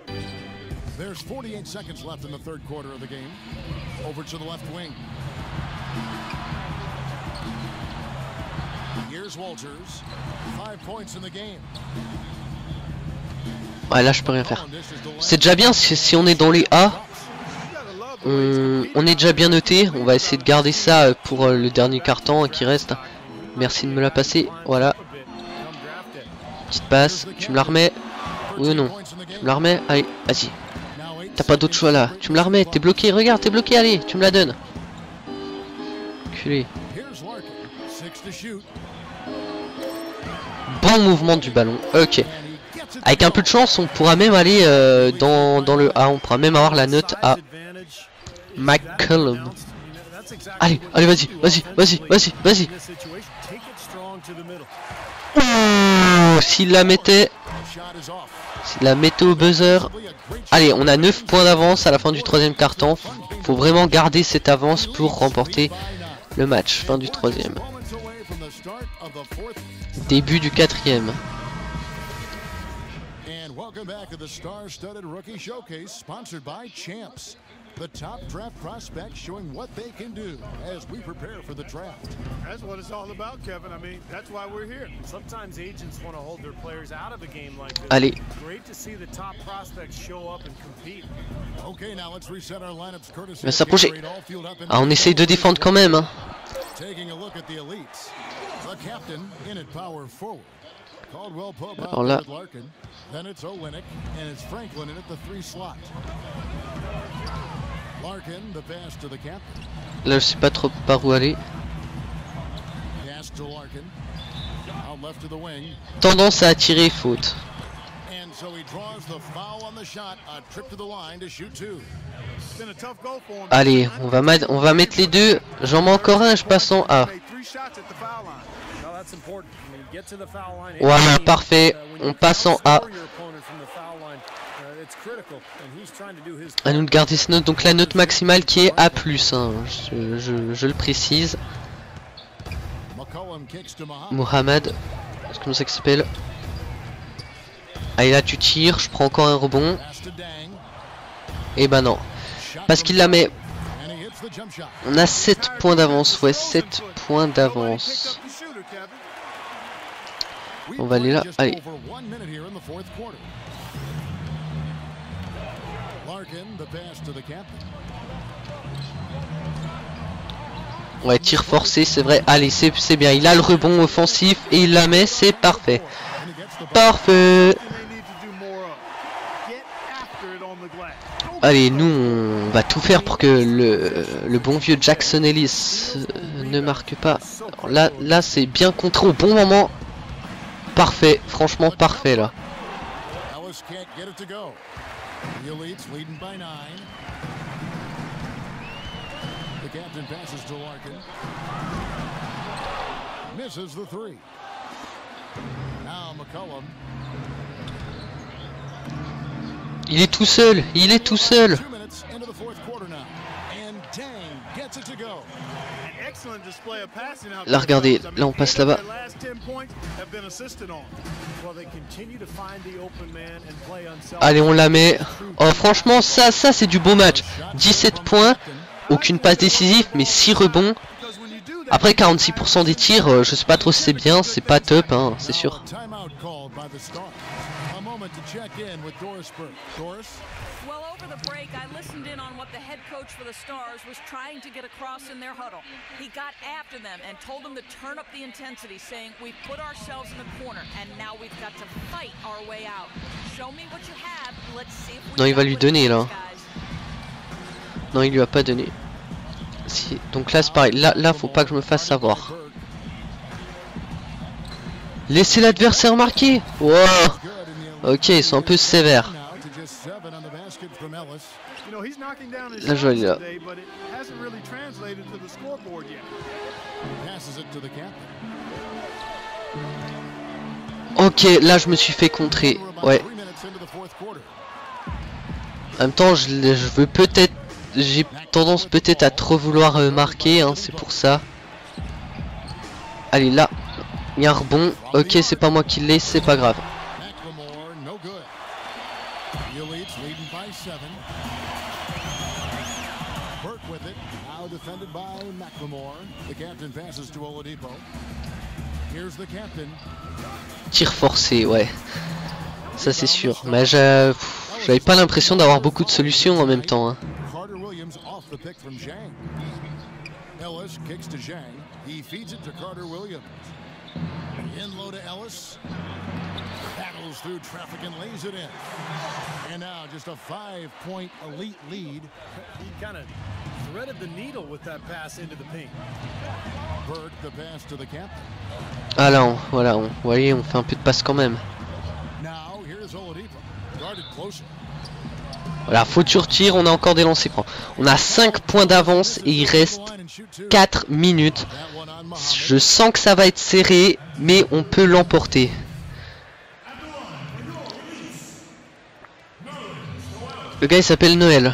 Ouais, là je peux rien faire. C'est déjà bien si, si on est dans les A. On, on est déjà bien noté. On va essayer de garder ça pour le dernier quart-temps qui reste. Merci de me la passer. Voilà. Petite passe. Tu me la remets? Oui ou non? Tu me la remets? Allez, vas-y. T'as pas d'autre choix là. Tu me la remets. T'es bloqué. Regarde, t'es bloqué. Allez, tu me la donnes. Culé. Bon mouvement du ballon. Ok. Avec un peu de chance, on pourra même aller euh, dans, dans le A. On pourra même avoir la note A. McCollum. Allez, allez, vas-y, vas-y, vas-y, vas-y, vas-y. Oh, s'il la mettait, s'il la mettait au buzzer. Allez, on a neuf points d'avance à la fin du troisième quart-temps. Faut vraiment garder cette avance pour remporter le match. Fin du troisième. Début du quatrième. Welcome back to the star-studded rookie showcase sponsored by Champs. The top draft prospects showing what they can do as we prepare for the draft. That's what it's all about, Kevin. I mean, that's why we're here. Sometimes agents want to hold their players out of a game like this. Allez. Great to see the top prospects show up and compete. Okay, now let's reset our lineups courtesy. Va s'approcher. Ah, on essaye de défendre quand même. Hein. Taking a look at the elites. The captain in at power forward. Caldwell Pope Alors là, Larkin. Then it's Olynyk and it's Franklin in at the three slot. Larkin, the pass to the captain. Là, je sais pas trop par où aller. Pass to Larkin. Out left to the wing. Tendance à attirer faute. And so he draws the foul on the shot. A trip to the line to shoot two. It's been a tough goal for him. Allez, on va, on va mettre les deux. J'en mets encore un, je passe en A. Voilà, parfait. On passe en A. À nous de garder cette note. Donc la note maximale qui est A plus, hein. je, je, je le précise. Mohamed, c'est comme ça qu'il s'appelle. Allez, là tu tires, je prends encore un rebond. Et bah non. Parce qu'il la met. On a sept points d'avance, ouais, sept points d'avance. On va aller là, allez. Ouais, tir forcé, c'est vrai. Allez, c'est bien. Il a le rebond offensif et il la met, c'est parfait. Parfait. Allez, nous on va tout faire pour que le, le bon vieux Jackson Ellis euh, ne marque pas. Alors là, là c'est bien contré au bon moment. Parfait, franchement parfait là. Il est tout seul, il est tout seul. Là regardez, là on passe là-bas. Allez on la met. Oh franchement ça, ça c'est du beau match. dix-sept points, aucune passe décisive mais six rebonds. Après quarante-six pour cent des tirs, euh, je sais pas trop si c'est bien, c'est pas top hein, c'est sûr. Well, over the break, I listened in on what the head coach for the Stars was trying to get across in their huddle. He got after them and told them to turn up the intensity, saying, we've put ourselves in the corner, and now we've got to fight our way out. Show me what you have, let's see if we Non, il va lui donner, là. Non, il lui a pas donné. Si. Donc là, c'est pareil. Là, là, faut pas que je me fasse savoir. Laissez l'adversaire marquer. Wow. Ok, ils sont un peu sévères. Là, je vois là. Ok, là, je me suis fait contrer. Ouais. En même temps, je, je veux peut-être... J'ai tendance peut-être à trop vouloir euh, marquer, hein, c'est pour ça. Allez, là. Il y a un rebond. Ok, c'est pas moi qui l'ai, c'est pas grave. Tir forcé, ouais. Ça c'est sûr. Mais j'avais pas l'impression d'avoir beaucoup de solutions en même temps. Hein. Through traffic and lays it in. And now just a five point elite lead. He kind of threaded the needle with that pass into the paint. Burke, the pass to the captain. Ah là, on, voilà, on, vous voyez, on fait un peu de passe quand même. Now here's Oladipo. Guarded closer. Voilà, faute sur tir, on a encore des lancers francs. On a cinq points d'avance et il reste quatre minutes. Je sens que ça va être serré, mais on peut l'emporter. Le gars il s'appelle Noël.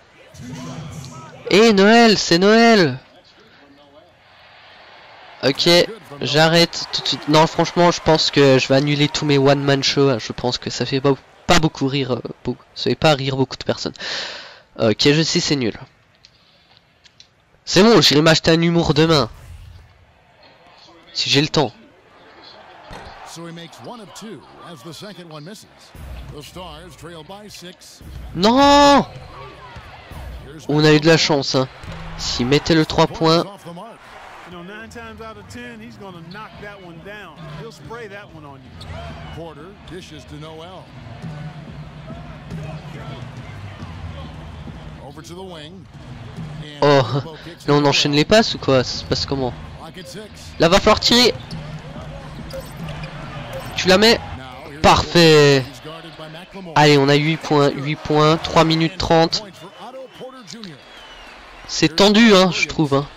Eh Noël, c'est Noël. Ok, j'arrête tout de suite. Non franchement je pense que je vais annuler tous mes one man show. Je pense que ça fait pas, pas beaucoup rire. Euh, beaucoup, ça fait pas rire beaucoup de personnes. Ok je sais c'est nul. C'est bon, j'irai m'acheter un humour demain. Si j'ai le temps. Non! On a eu de la chance. Hein. S'il mettait le trois points. Oh, là on enchaîne les passes ou quoi? Ça se passe comment? Là va falloir tirer. Tu la mets? Parfait. Allez, on a huit points, huit points, trois minutes trente. C'est tendu, hein, je trouve. Hein.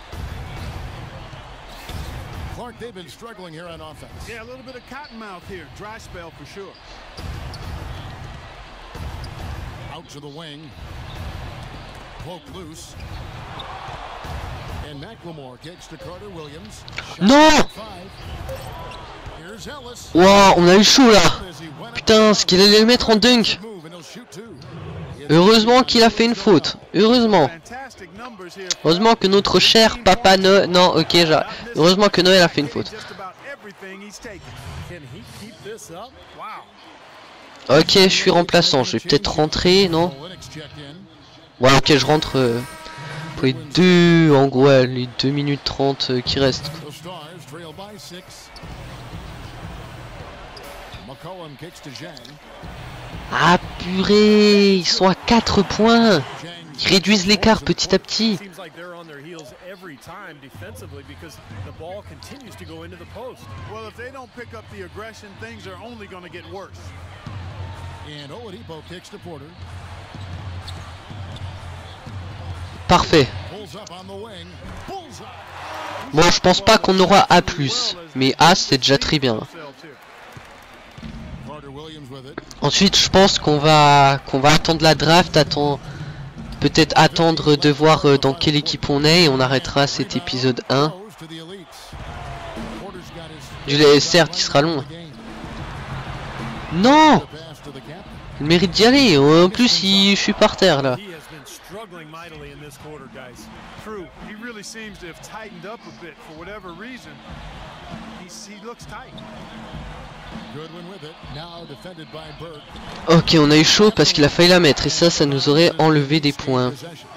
Non! Wow, on a eu chaud là. Putain, ce qu'il allait le mettre en dunk. Heureusement qu'il a fait une faute. Heureusement. Heureusement que notre cher papa Noël... Non, ok, j'ai... Heureusement que Noël a fait une faute. Ok, je suis remplaçant. Je vais peut-être rentrer, non? Ouais, ok, je rentre euh, pour les deux... En gros, les deux minutes trente euh, qui restent. Ah purée, ils sont à quatre points. Ils réduisent l'écart petit à petit. Well, if they don't pick up the aggression, things are only going to get worse. And Oladipo kicks to Porter. Parfait. Pulls up on the wing. Bullseye. Bon, je pense pas qu'on aura A plus, mais A c'est déjà très bien. Carter Williams with it. Ensuite, je pense qu'on va qu'on va attendre la draft, attendre peut-être attendre de voir euh, dans quelle équipe on est et on arrêtera cet épisode un. Goes to the elites. Porter's got his Je l'ai, certes, il sera long. Non, pass to the captain. il mérite d'y aller. En plus, il, je suis par terre là. He has been struggling mightily in this quarter, guys. True, he really seems to have tightened up a bit for whatever reason. He's, he looks tight. Goodwin with it. Now defended by Burke. Ok, on a eu chaud parce qu'il a failli la mettre et ça, ça nous aurait enlevé des points. Possession.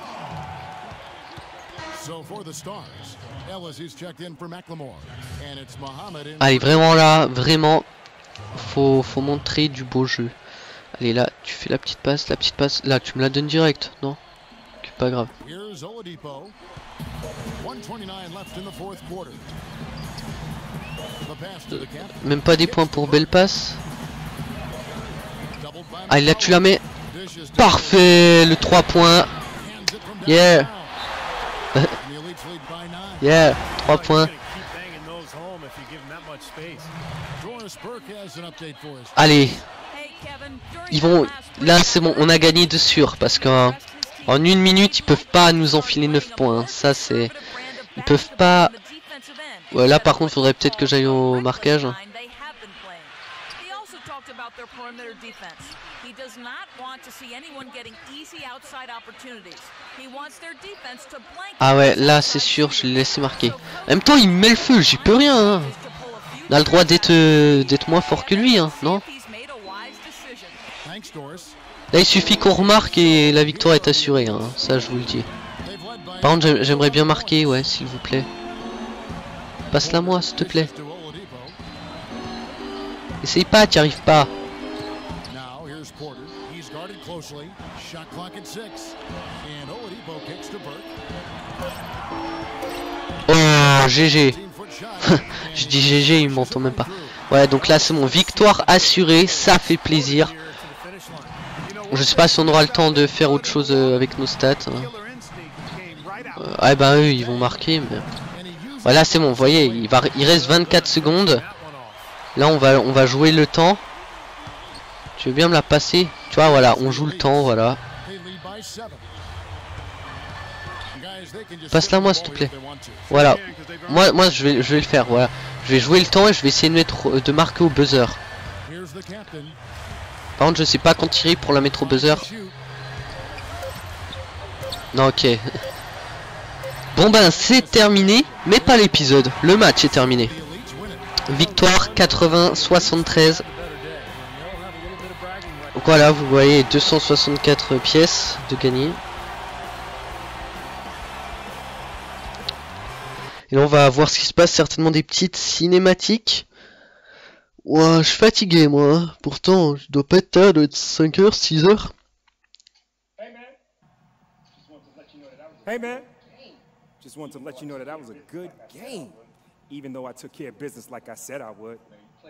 So for the Stars, Ellis is checked in for McLemore, and it's Muhammad in. Allez, vraiment là, vraiment, faut, faut montrer du beau jeu. Allez là, tu fais la petite passe, la petite passe. Là, tu me la donnes direct, non? Ok, pas grave. Here's Oladipo. one twenty-nine left in the fourth quarter. The pass to the captain. Même pas des points pour belle passe. Doubled by Allez, là, tu la mets. Dishes to Parfait, le trois points. hands it from Yeah. downtown. And the elites lead by nine. Yeah, trois points. Keep banging those home if you give him that much space. Doris Burke has an update for us. Allez, Hey, Kevin, during ils that vont. last Là, c'est bon, on a gagné de sûr parce qu'en en une minute, ils peuvent pas nous enfiler neuf points. Ça, c'est. Ils peuvent pas. Ouais, là, par contre, faudrait peut-être que j'aille au marquage. Ah ouais, là, c'est sûr, je l'ai laissé marquer. En même temps, il me met le feu, j'y peux rien. Hein. On a le droit d'être euh, d'être moins fort que lui, hein, non? Thanks, Doris. Là, il suffit qu'on remarque et la victoire est assurée, hein. Ça, je vous le dis. They've led by Par contre, j'aim- j'aimerais bien marquer, ouais, s'il vous plaît. Passe-la moi, s'il te plaît. to Oladipo. Essaye pas, t'y arrives pas. Now here's Porter. He's guarded closely. Shot clock at six. And Oladipo kicks to Burke. Oh, G G. fifteen foot shot. Je dis G G, il m'entend même pas. Ouais, donc là, c'est mon victoire assurée, ça fait plaisir. Je sais pas si on aura le temps de faire autre chose euh, avec nos stats. Hein. Killer instinct came right out. Euh, ah bah eux, ils vont marquer, mais... Voilà, c'est bon, vous voyez, il, va, il reste vingt-quatre secondes. Là, on va, on va jouer le temps. Tu veux bien me la passer? Tu vois, voilà, on joue le temps, voilà. They lead by seven. Guys, they can just Passe-la moi, s'il te plaît. Voilà. Moi, moi je, vais, je vais le faire, voilà. Je vais jouer le temps et je vais essayer de, mettre, de marquer au buzzer. Here's the captain. Par contre, je sais pas quand tirer pour la mettre au buzzer. Shoot. Non, ok. Bon ben, c'est terminé, mais pas l'épisode. Le match est terminé. The elites win it. Victoire quatre-vingts soixante-treize. Donc voilà, vous voyez deux cent soixante-quatre pièces de gagner. Et là, on va voir ce qui se passe, certainement des petites cinématiques. Ouah, je suis fatigué, moi. Hein. Pourtant, je dois pas être tard, doit être cinq heures, six heures. Hey, man. Just wanted to let you know that that was a good game, even though I took care of business like I said I would.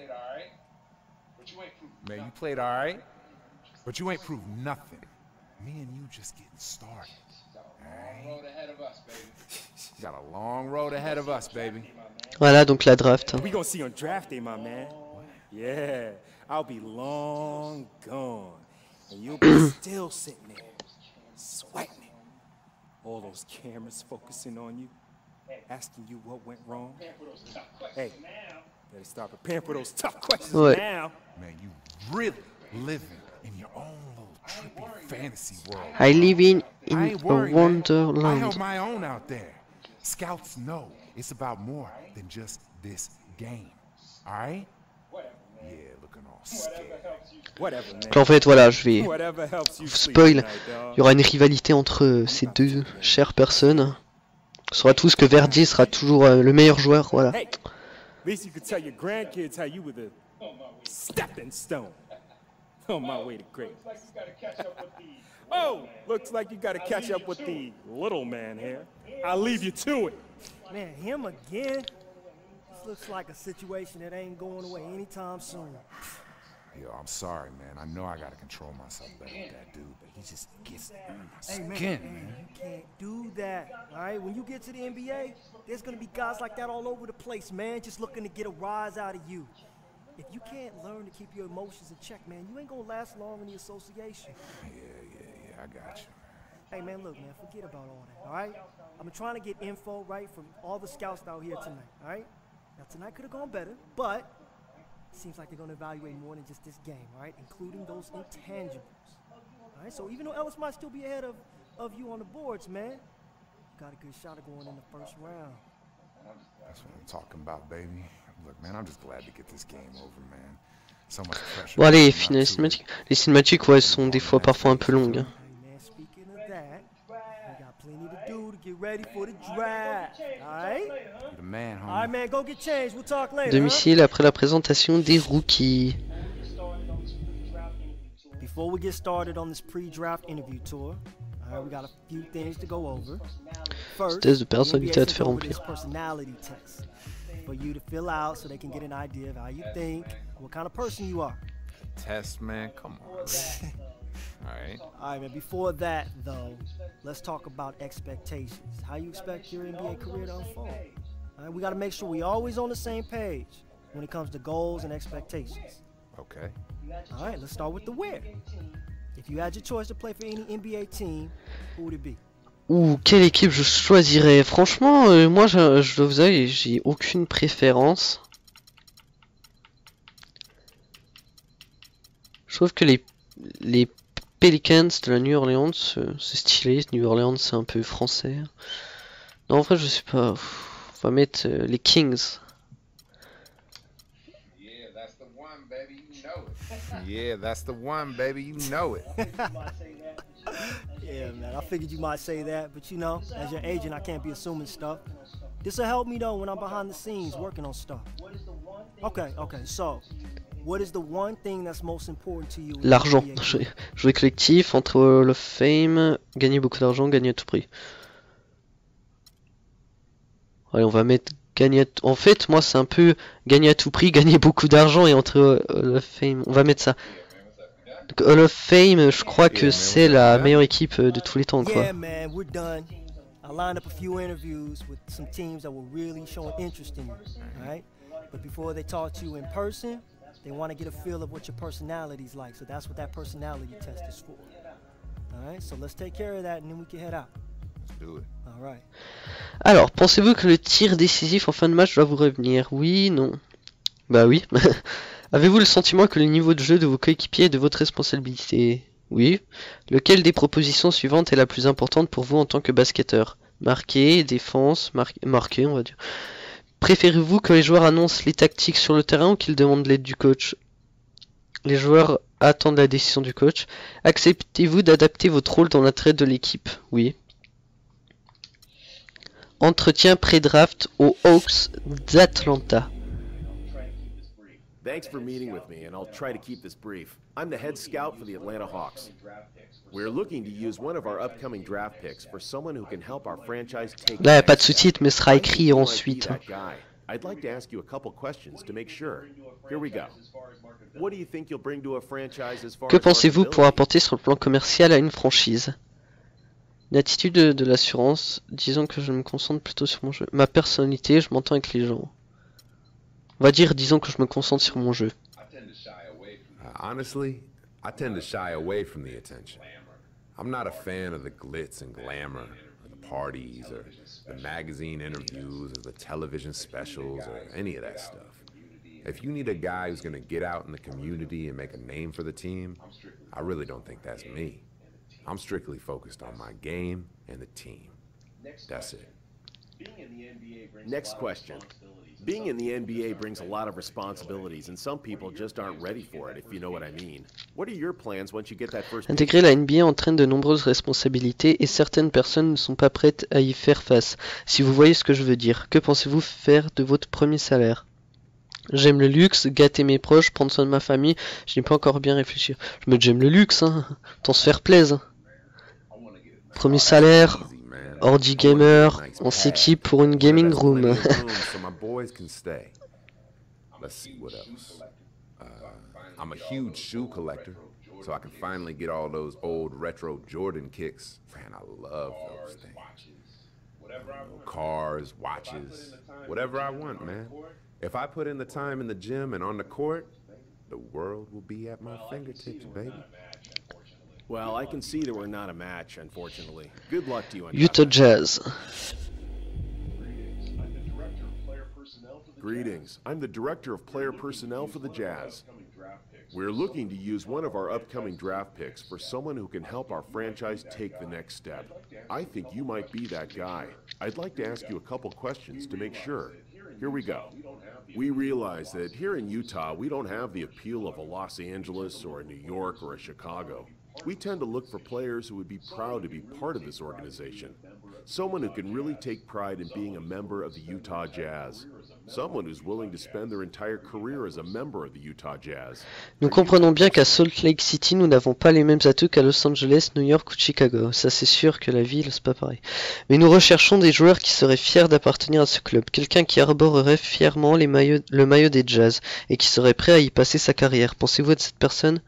Man, you played all right, but you ain't proved nothing. Me and you just getting started. All right? Got a long road ahead of us, baby. Voilà, donc la draft. Hein. We gonna see on draft day, my man. Yeah, I'll be long gone, and you'll be still sitting there, sweating it. All those cameras focusing on you, asking you what went wrong. Hey, better stop preparing for those tough questions Ouais. now. Man, you really living in your own little trippy fantasy world. I live in, I in ain't a worried, man. I wonderland. held my own out there. Scouts know it's about more than just this game. All right? Yeah, looking all scared. Whatever, man. Donc en fait, voilà, je vais Whatever helps you vous sleep spoil. tonight, dog. Il y aura une rivalité entre euh, ces deux chères personnes. On saura tous que Verdier sera toujours euh, le meilleur joueur, voilà. Hey, at least you could tell your grandkids how you were the stepping stone. On my way to greatness. Oh, looks like you gotta catch up with the little man here. I'll leave you to it. Man, him again? This looks like a situation that ain't going away anytime soon. Yo, I'm sorry, man. I know I gotta control myself better with that dude, but he just gets under my Hey, man, skin, man, man. you can't do that, all right? When you get to the N B A, there's gonna be guys like that all over the place, man, just looking to get a rise out of you. If you can't learn to keep your emotions in check, man, you ain't gonna last long in the association. Yeah, yeah, yeah, I got you. Hey, man, look, man, forget about all that, all right? I'm trying to get info, right, from all the scouts out here tonight, all right? Now, tonight could have gone better, but it seems like they're going to evaluate more than just this game, all right, including those intangibles. All right, so even though Ellis might still be ahead of, of you on the boards, man, you got a good shot of going in the first round. That's what I'm talking about, baby. Look, man, I'm just glad to get this game over, man. So much pressure. Bon allez, finales cinématiques. Les cinématiques, ouais, sont des fois parfois un peu longues. Hey, man, speaking of that, we got plenty to do to get ready for the draft, all right? You're the man, All right, homie. man, go get changed. We'll talk later. Domicile après la présentation des rookies. Before we get started on this pre-draft interview tour, all right, we got a few things to go over. First, Test de the personnalité N B A à te faire sent over this remplir. personality test for you to fill out so they can get an idea of how you think, what kind of person you are. Test, man, come on. Really? All right. All right, man. Before that, though, let's talk about expectations. How you expect your N B A career to unfold. All right, we got to make sure we always on the same page when it comes to goals and expectations. Okay. All right, let's start with the where. If you had your choice to play for any N B A team, who would it be? Ouh, quelle équipe je choisirais? Franchement, euh, moi, je, je dois vous avouer, j'ai aucune préférence. Je trouve que les, les Pelicans de la New Orleans, euh, c'est stylé. New Orleans, c'est un peu français. Non, en vrai, je sais pas. Pff, on va mettre euh, les Kings. Yeah, that's the one, baby. You know it. Yeah, that's the one, baby. You know it. Yeah, man, I figured you might say that, but you know, as your agent, I can't be assuming stuff. This'll help me though when I'm behind the scenes working on stuff. Okay, okay, so, what is the one thing that's most important to you? in L'argent. N B A Jouer, career? jouer collectif, entrer au Hall of Fame, gagner beaucoup d'argent, gagner à tout prix. Allez, on va mettre gagner à t- En fait, moi, c'est un peu gagner à tout prix, gagner beaucoup d'argent et entrer au Hall of Fame. On va mettre ça. Donc, Hall of Fame, je crois que c'est la meilleure équipe euh, de tous les temps, quoi. Yeah, man, we're done. I lined up a few interviews with some teams that were really showing interest in you, all right? But before they talk to you in person, they want to get a feel of what your personality's like. So that's what that personality test is for. All right, so let's take care of that and then we can head out. Let's do it. All right. Alors, pensez-vous que le tir décisif en fin de match doit vous revenir? Oui, non. Bah oui. Avez-vous le sentiment que le niveau de jeu de vos coéquipiers est de votre responsabilité? Oui. Lequel des propositions suivantes est la plus importante pour vous en tant que basketteur? Marquer, défense, mar marquer, on va dire. Préférez-vous que les joueurs annoncent les tactiques sur le terrain ou qu'ils demandent l'aide du coach? Les joueurs attendent la décision du coach. Acceptez-vous d'adapter votre rôle dans l'attrait de l'équipe? Oui. Entretien pré-draft aux Hawks d'Atlanta. Thanks for meeting with me, and I'll try to keep this brief. I'm the head scout for the Atlanta Hawks. We're looking to use one of our upcoming draft picks for someone who can help our franchise take. Là, il n'y a pas de sous-titres, mais ce sera écrit ensuite. I'd like to ask you a couple questions to make sure. Here we go. What do you think you'll bring to a franchise as far Que as pensez-vous pour marketability? apporter sur le plan commercial à une franchise? L'attitude de, de l'assurance, disons que je me concentre plutôt sur mon jeu. Ma personnalité, je m'entends avec les gens. On va dire, disons que je me concentre sur mon jeu. Uh, honestly, I tend to shy away from the attention. I'm not a fan of the glitz and glamour, or the parties, or the magazine interviews, or the television specials, or any of that stuff. If you need a guy who's going to get out in the community and make a name for the team, I really don't think that's me. I'm strictly focused on my game and the team. That's it. Next question. Being in the N B A brings a lot of responsibilities, and some people just aren't ready for it, if you know what I mean. What are your plans once you get that first pick? Intégrer la N B A entraîne de nombreuses responsabilités et certaines personnes ne sont pas prêtes à y faire face. Si vous voyez ce que je veux dire, que pensez-vous faire de votre premier salaire? J'aime le luxe, gâter mes proches, prendre soin de ma famille. Je n'ai pas encore bien réfléchi. Je me j'aime le luxe, hein. Tant se faire plaisir. Premier salaire, ordi gamer, on s'équipe pour une gaming room. Let's see what else. Uh, I'm a huge shoe collector, so I can finally get all those old retro Jordan kicks. Man, I love those things. You know, cars, watches, whatever I want, man. If I put in the time in the gym and on the court, the world will be at my fingertips, baby. Well, I can see that we're not a match, unfortunately. Good luck to you. Utah Jazz. Greetings. I'm the Director of Player Personnel for the Jazz. We're looking to use one of our upcoming draft picks for someone who can help our franchise take the next step. I think you might be that guy. I'd like to ask you a couple questions to make sure. Here we go. We realize that here in Utah, we don't have the appeal of a Los Angeles or a New York or a Chicago. We tend to look for players who would be proud to be part of this organization. Someone who can really take pride in being a member of the Utah Jazz. Someone who's willing to spend their entire career as a member of the Utah Jazz. Nous comprenons bien qu'à Salt Lake City, nous n'avons pas les mêmes atouts qu'à Los Angeles, New York ou Chicago. Ça c'est sûr que la ville, c'est pas pareil. Mais nous recherchons des joueurs qui seraient fiers d'appartenir à ce club. Quelqu'un qui arborerait fièrement les maillots, le maillot des Jazz et qui serait prêt à y passer sa carrière. Pensez-vous être cette personne?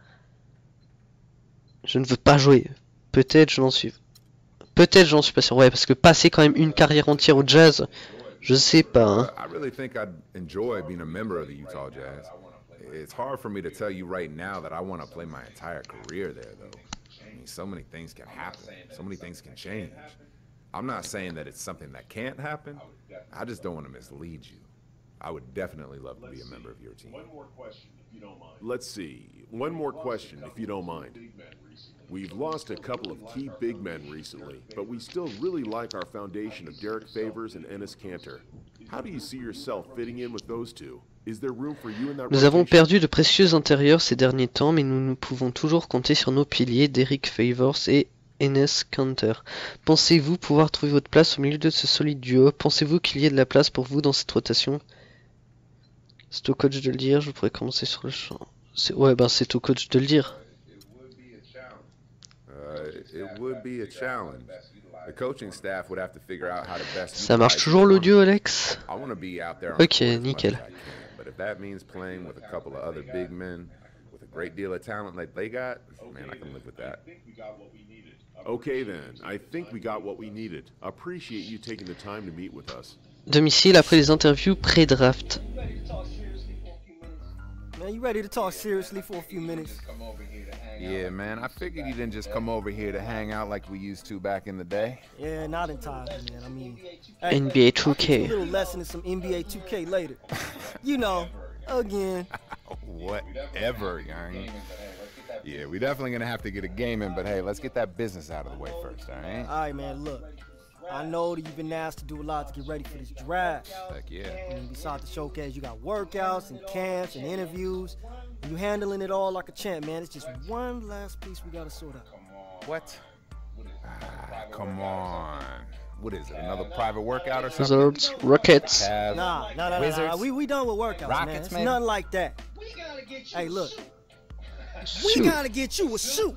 Je ne veux pas jouer. Peut-être je n'en suis. Peut-être j'en suis pas sûr. Ouais, parce que passer quand même une carrière entière au Jazz, je sais pas. Hein. I really think I'd enjoy being a member of the Utah Jazz. It's hard for me to tell you right now that I want to play my entire career there, though. I mean, so many things can happen. So many things can change. I'm not saying that it's something that can't happen. I just don't want to mislead you. I would definitely love to be a member of your team. Let's see. One more question, if you don't mind. We've lost a couple of key big men recently, but we still really like our foundation of Derek Favors and Enes Kanter. How do you see yourself fitting in with those two? Is there room for you in that Nous avons perdu de précieux intérieurs ces derniers temps, mais nous, nous pouvons toujours compter sur nos piliers, Derek Favors et Enes Kanter. Pensez-vous pouvoir trouver votre place au milieu de ce solide duo? Pensez-vous qu'il y ait de la place pour vous dans cette rotation? C'est au coach de le dire, je pourrais commencer sur le champ. Ouais, ben c'est au coach de le dire. Ça marche toujours l'audio, Alex? Ok, nickel. Okay then, I think we got what we needed. Appreciate you taking the time to meet with us. Domicile après les interviews pré-draft. Man, you ready to talk seriously for a few minutes? Yeah, man, I figured you didn't just come over here to hang out like we used to back in the day. Yeah, not entirely, man. I mean, hey, N B A two K. A little lesson in some N B A two K later. You know, again. Whatever, young. Yeah, we're definitely gonna have to get a game in, but hey, let's get that business out of the way first, all right? All right, man, look. I know that you've been asked to do a lot to get ready for this draft. Heck yeah. I mean, besides the showcase, you got workouts and camps and interviews. And you handling it all like a champ, man. It's just one last piece we gotta sort out. What? Ah, come on. What is it, another private workout or something? Wizards, Rockets. Nah, nah, nah, nah, Wizards. nah. We, we done with workouts, Rockets, man. It's man. nothing like that. Hey, look. Suit. We gotta get you a suit.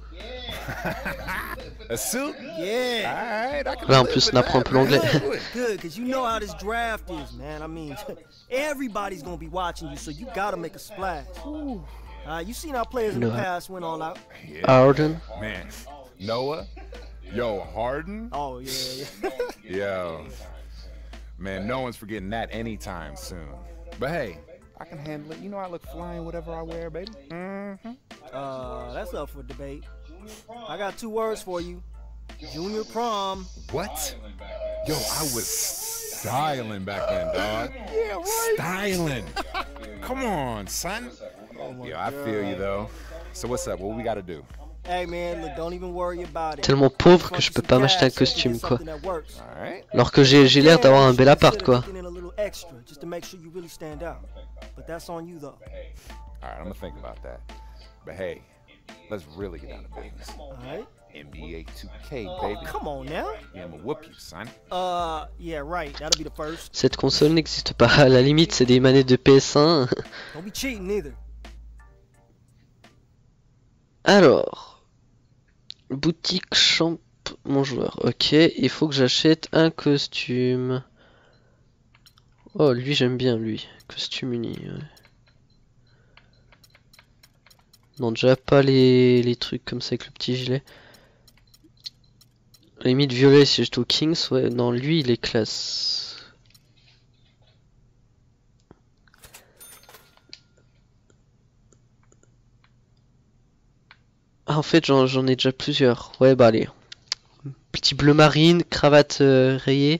A suit? Yeah. All right, I can Là, en plus, on apprend un peu l'anglais. Good, because you know how this draft is, man. I mean, everybody's gonna be watching you, so you gotta make a splash. Uh, you seen how players in the past went all out. Yeah. Harden. Man, Noah. Yo, Harden. Oh, yeah, yeah. Yo. Man, no one's forgetting that anytime soon. But hey, I can handle it. You know I look flying whatever I wear, baby. Mm-hmm. Uh, that's up for debate. I got two words for you. Junior prom. What? Yo, I was styling back then, dog. Yeah, right. Styling. Come on, son. Oh Yo, I feel you though. So what's up? What we gotta do? Hey man, look, don't even worry about it. Tellement pauvre que je peux pas m'acheter un costume, quoi. Alors que j'ai j'ai l'air d'avoir un bel appart, quoi. Just to make sure you really stand out. But that's on you though. Alright, I'm gonna think about that. But hey, let's really get down to business. Alright. N B A K two K, baby. Oh, come on now. Yeah, I'ma whoop you, son. Uh, yeah, right. That'll be the first. Cette console n'existe pas. À la limite, c'est des manettes de P S un. Don't be cheating either. Alors, boutique champ mon joueur. Ok, il faut que j'achète un costume. Oh, lui j'aime bien lui. Costume uni. Ouais. Non, déjà pas les, les trucs comme ça avec le petit gilet. À la limite violet si j'étais au Kings. Ouais, non, lui il est classe. Ah, en fait j'en j'en ai déjà plusieurs. Ouais, bah allez. Petit bleu marine, cravate euh, rayée.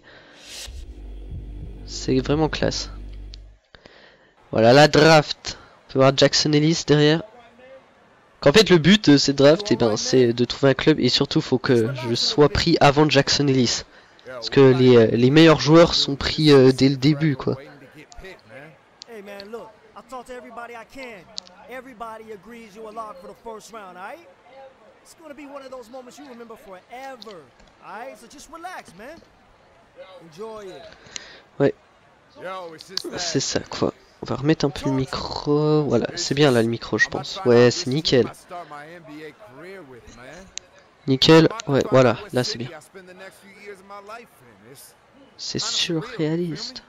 C'est vraiment classe. Voilà la draft. On peut voir Jackson Ellis derrière. En fait le but de cette draft, eh ben, c'est de trouver un club et surtout faut que je sois pris avant Jackson Ellis. Parce que les, les meilleurs joueurs sont pris euh, dès le début quoi. Hey man, look, I'll talk to everybody I can. Everybody agrees you're a lock for the first round, alright? It's gonna be one of those moments you remember forever, alright? So just relax, man. Enjoy it. Ouais. C'est ça quoi. On va remettre un peu le micro. Voilà, c'est bien là le micro je pense. Ouais, c'est nickel. Nickel, ouais, voilà, là c'est bien. C'est surréaliste.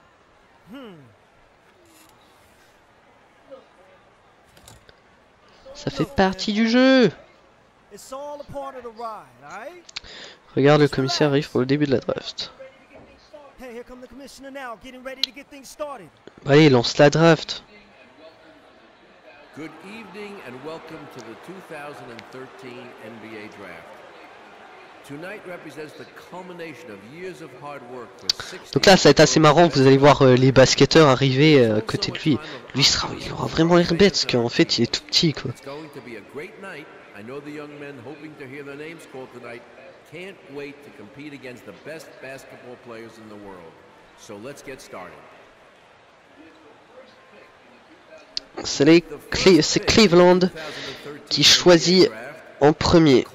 Ça fait partie du jeu. Regarde, le commissaire arrive pour le début de la draft. Allez, lance la draft. Good evening and welcome to the two thousand thirteen N B A Draft. Tonight represents the culmination of years of hard work for sixty. Donc là, ça va être assez marrant. Vous allez voir euh, les basketteurs arriver euh, à côté de lui. Lui, sera, il aura vraiment l'air bête parce qu'en fait, il est tout petit, quoi. It's going to be a great night. I know the young men hoping to hear their names called tonight can't wait to compete against the best basketball players in the world. So let's get started. C'est les Cle c'est Cleveland qui choisit en premier.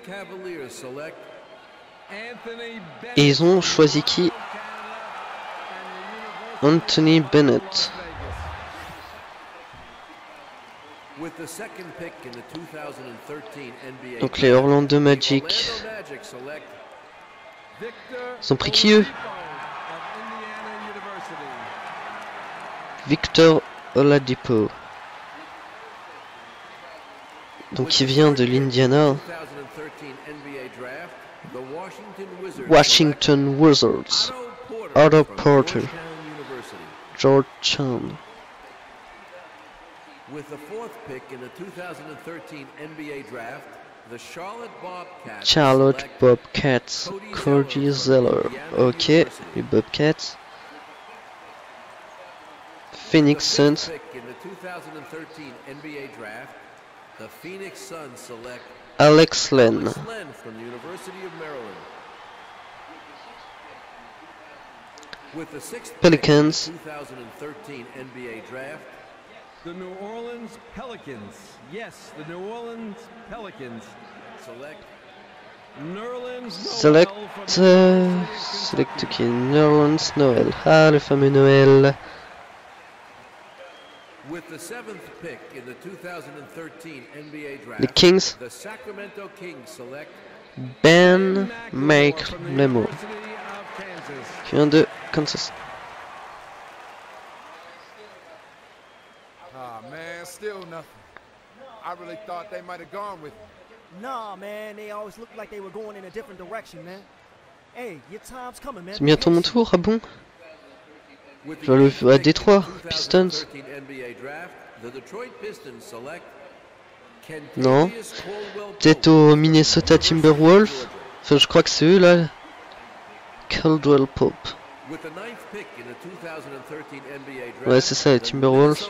Et ils ont choisi qui? Anthony Bennett. Donc les Orlando Magic. Ils ont pris qui eux? Victor Oladipo. Donc il vient de l'Indiana. Washington Wizards. Otto Porter. Georgetown. With the fourth pick in the two thousand thirteen N B A Draft, the Charlotte Bobcats. Charlotte Bobcats. Cody Zeller. Ok, les Bobcats. Phoenix Suns. Alex Len. Pelicans. The New Orleans Pelicans. Yes, the New Orleans Pelicans. Select Nerlens Select. Euh, select qui? Nerlens Noel. Ah, le fameux Noël. With the seventh pick in the two thousand thirteen N B A Draft, les Kings. The Sacramento Kings select Ben McLemore, qui vient de Kansas. Ah man, still nothing. I really thought they might have gone with it. Nah, man, they always looked like they were going in a different direction, man. Hey, your time's coming, man. C'est bientôt mon tour, ah bon? Je vais le à Détroit, Pistons. Non. Peut-être au Minnesota Timberwolves. Enfin, je crois que c'est eux là. Caldwell Pope. Ouais, c'est ça, les Timberwolves.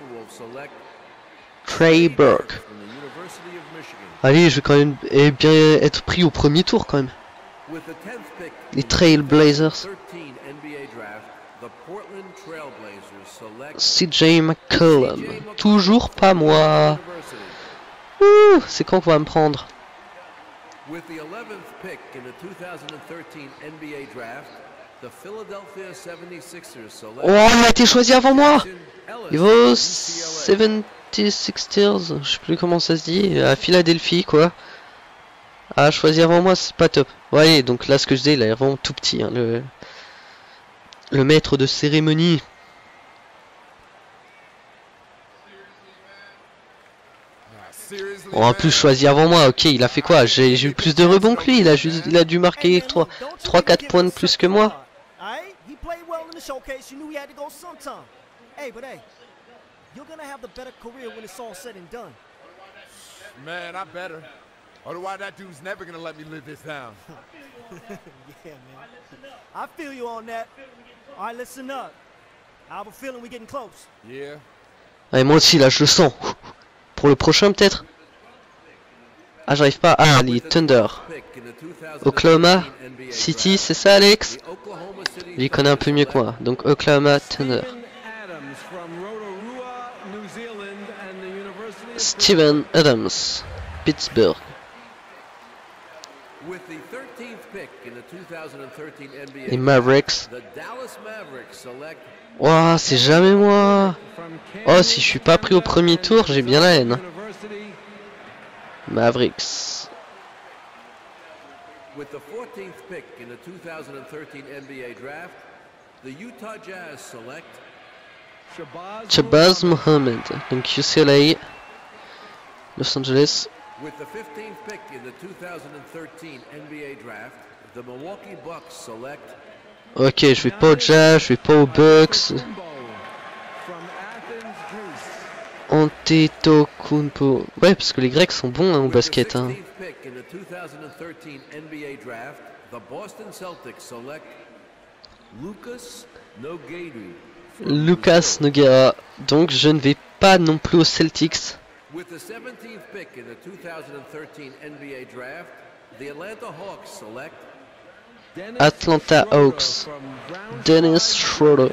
Trey Burke. Allez, je vais quand même eh bien être pris au premier tour quand même. Les Trailblazers. C J McCollum. Toujours pas moi. C'est quand qu'on va me prendre? With the eleventh pick in the two thousand thirteen N B A draft, the Philadelphia seventy-sixers select. Oh, il a été choisi avant moi. Il vaut soixante-sixers, je sais plus comment ça se dit, à Philadelphie quoi. Ah, choisi avant moi, c'est pas top. Vous voyez, donc là ce que je dis, il est vraiment tout petit, hein, le le maître de cérémonie. Bon, en plus choisi avant moi, ok, il a fait quoi? J'ai eu plus de rebonds que lui, il a, juste, il a dû marquer trois quatre points de plus que moi. Man, I better. Otherwise that dude's never gonna let me live this down. Yeah, man. I feel you on that. All right, listen up. I have a feeling we're getting close. Yeah. Ouais, moi aussi là, je le sens. Pour le prochain peut-être. Ah, j'arrive pas. Ah, les Thunder. Oklahoma City, c'est ça Alex? Lui il connaît un peu mieux que moi. Donc Oklahoma Thunder. Steven Adams, Pittsburgh. Les Mavericks. Ouah, c'est jamais moi. Oh, si je suis pas pris au premier tour, j'ai bien la haine. Mavericks. With the fourteenth pick in the two thousand thirteen N B A draft, the Utah Jazz select Shabazz Muhammad. Donc U C L A, Los Angeles. With the fifteenth pick in the two thousand thirteen N B A draft, the Milwaukee Bucks select. Ok, je vais pas au Jazz, je vais pas aux Bucks. Antetokounmpo. Ouais, parce que les Grecs sont bons hein, au basket. Hein. Lucas Nogueira. Donc je ne vais pas non plus aux Celtics. Atlanta Hawks. Dennis Schroeder.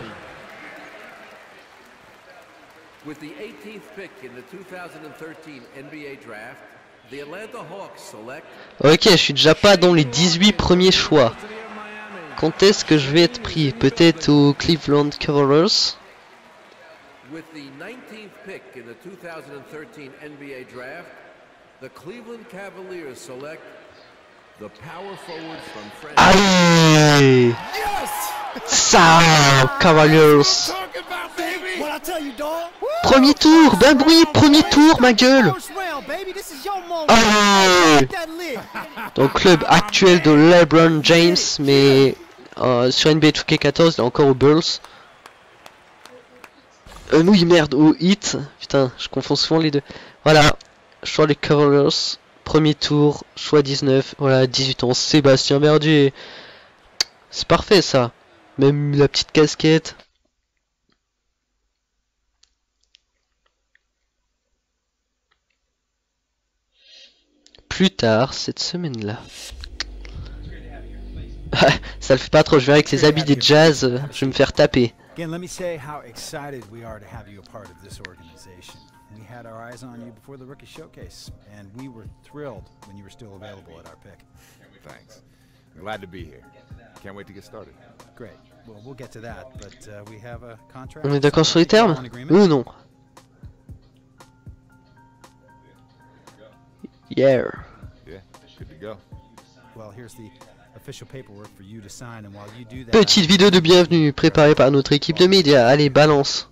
With the eighteenth pick in the two thousand thirteen N B A draft, the Atlanta Hawks select. Ok, je suis déjà pas dans les dix-huit premiers choix. Quand est-ce que je vais être pris? Peut-être aux Cleveland Cavaliers. With the nineteenth pick in the two thousand thirteen N B A draft, the Cleveland Cavaliers select the power forward from France. Allez! Ça, Cavaliers. Premier tour, ben oui, premier tour, ma gueule. Allez. Donc club actuel de LeBron James, mais euh, sur N B A deux K quatorze, il est encore aux Bulls. Euh, oui, merde, au Heat. Putain, je confonds souvent les deux. Voilà, choix des Cavaliers, premier tour, choix dix-neuf, voilà, dix-huit ans, Sébastien Verdier. C'est parfait ça. Même la petite casquette. Plus tard cette semaine-là. Ça le fait pas trop, je verrai avec les habits des Jazz, je vais me faire taper. Again, let me say how excited we are to have you a part of this organization. We had our eyes on you before the rookie showcase, and we were thrilled when you were still available at our pick. Thanks. I'm glad to be here. Can't wait to get started. Great. Well, we'll get to that, but uh, we have a contract. On est d'accord sur les termes? Oui ou non? Yeah. Yeah, good to go. Well, here's the official paperwork for you to sign, and while you do that, petite vidéo de bienvenue préparée par notre équipe de médias. Allez, balance.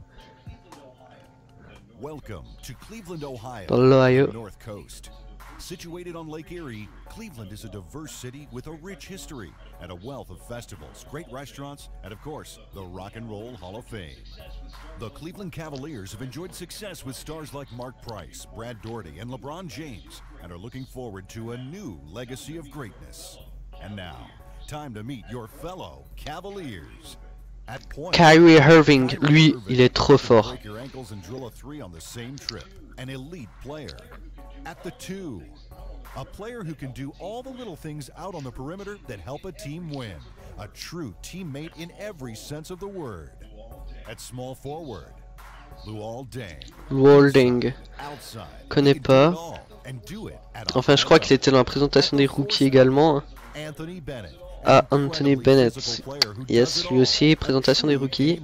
Welcome to Cleveland, Ohio, Dans l'Ohio. North Coast. Situated on Lake Erie, Cleveland is a diverse city with a rich history and a wealth of festivals, great restaurants, and of course, the Rock and Roll Hall of Fame. The Cleveland Cavaliers have enjoyed success with stars like Mark Price, Brad Daugherty, and LeBron James, and are looking forward to a new legacy of greatness. And now, time to meet your fellow Cavaliers. At point, Kyrie Irving, lui, il est trop fort. break your ankles and drill a three on the same trip. An elite player. At the two, a player who can do all the little things out on the perimeter that help a team win. A true teammate in every sense of the word. At small forward, Walding. Connais pas. Enfin, je crois qu'il était dans la présentation des rookies également. Ah, Anthony Bennett. Yes, lui aussi, présentation des rookies.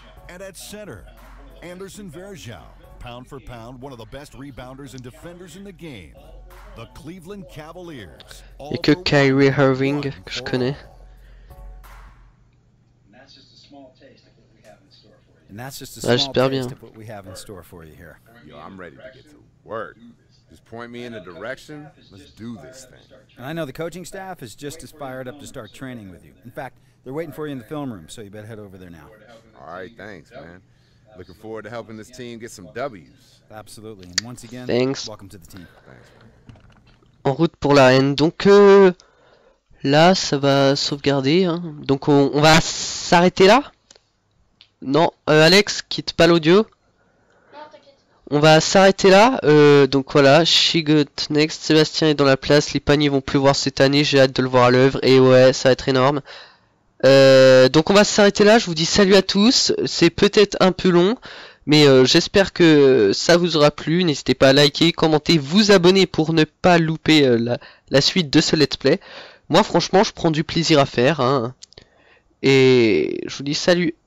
Anderson Varejao, pound for pound, one of the best rebounders and defenders in the game. The Cleveland Cavaliers. Il n'y a que Kyrie Irving que je connais. And that's just a Ah, small j'espère bien. taste of what we have in store for you here. Yo, I'm ready to get to work. Just point me in the direction. Let's do this thing. And I know the coaching staff is just as fired up to start training with you. In fact, they're waiting for you in the film room, so you better head over there now. All right, thanks, man. Looking forward to helping this team get some W's. Absolutely. And once again, Thanks. welcome to the team. Thanks, man. En route pour la haine. Donc euh, là, ça va sauvegarder. Hein. Donc on, on va s'arrêter là. Non, euh, Alex, quitte pas l'audio. On va s'arrêter là. Euh, donc voilà, She Got Next. Sébastien est dans la place. Les paniers vont plus voir cette année. J'ai hâte de le voir à l'œuvre. Et ouais, ça va être énorme. Euh, donc on va s'arrêter là. Je vous dis salut à tous. C'est peut-être un peu long, mais euh, j'espère que ça vous aura plu. N'hésitez pas à liker, commenter, vous abonner pour ne pas louper euh, la, la suite de ce let's play. Moi franchement je prends du plaisir à faire hein. Et je vous dis salut.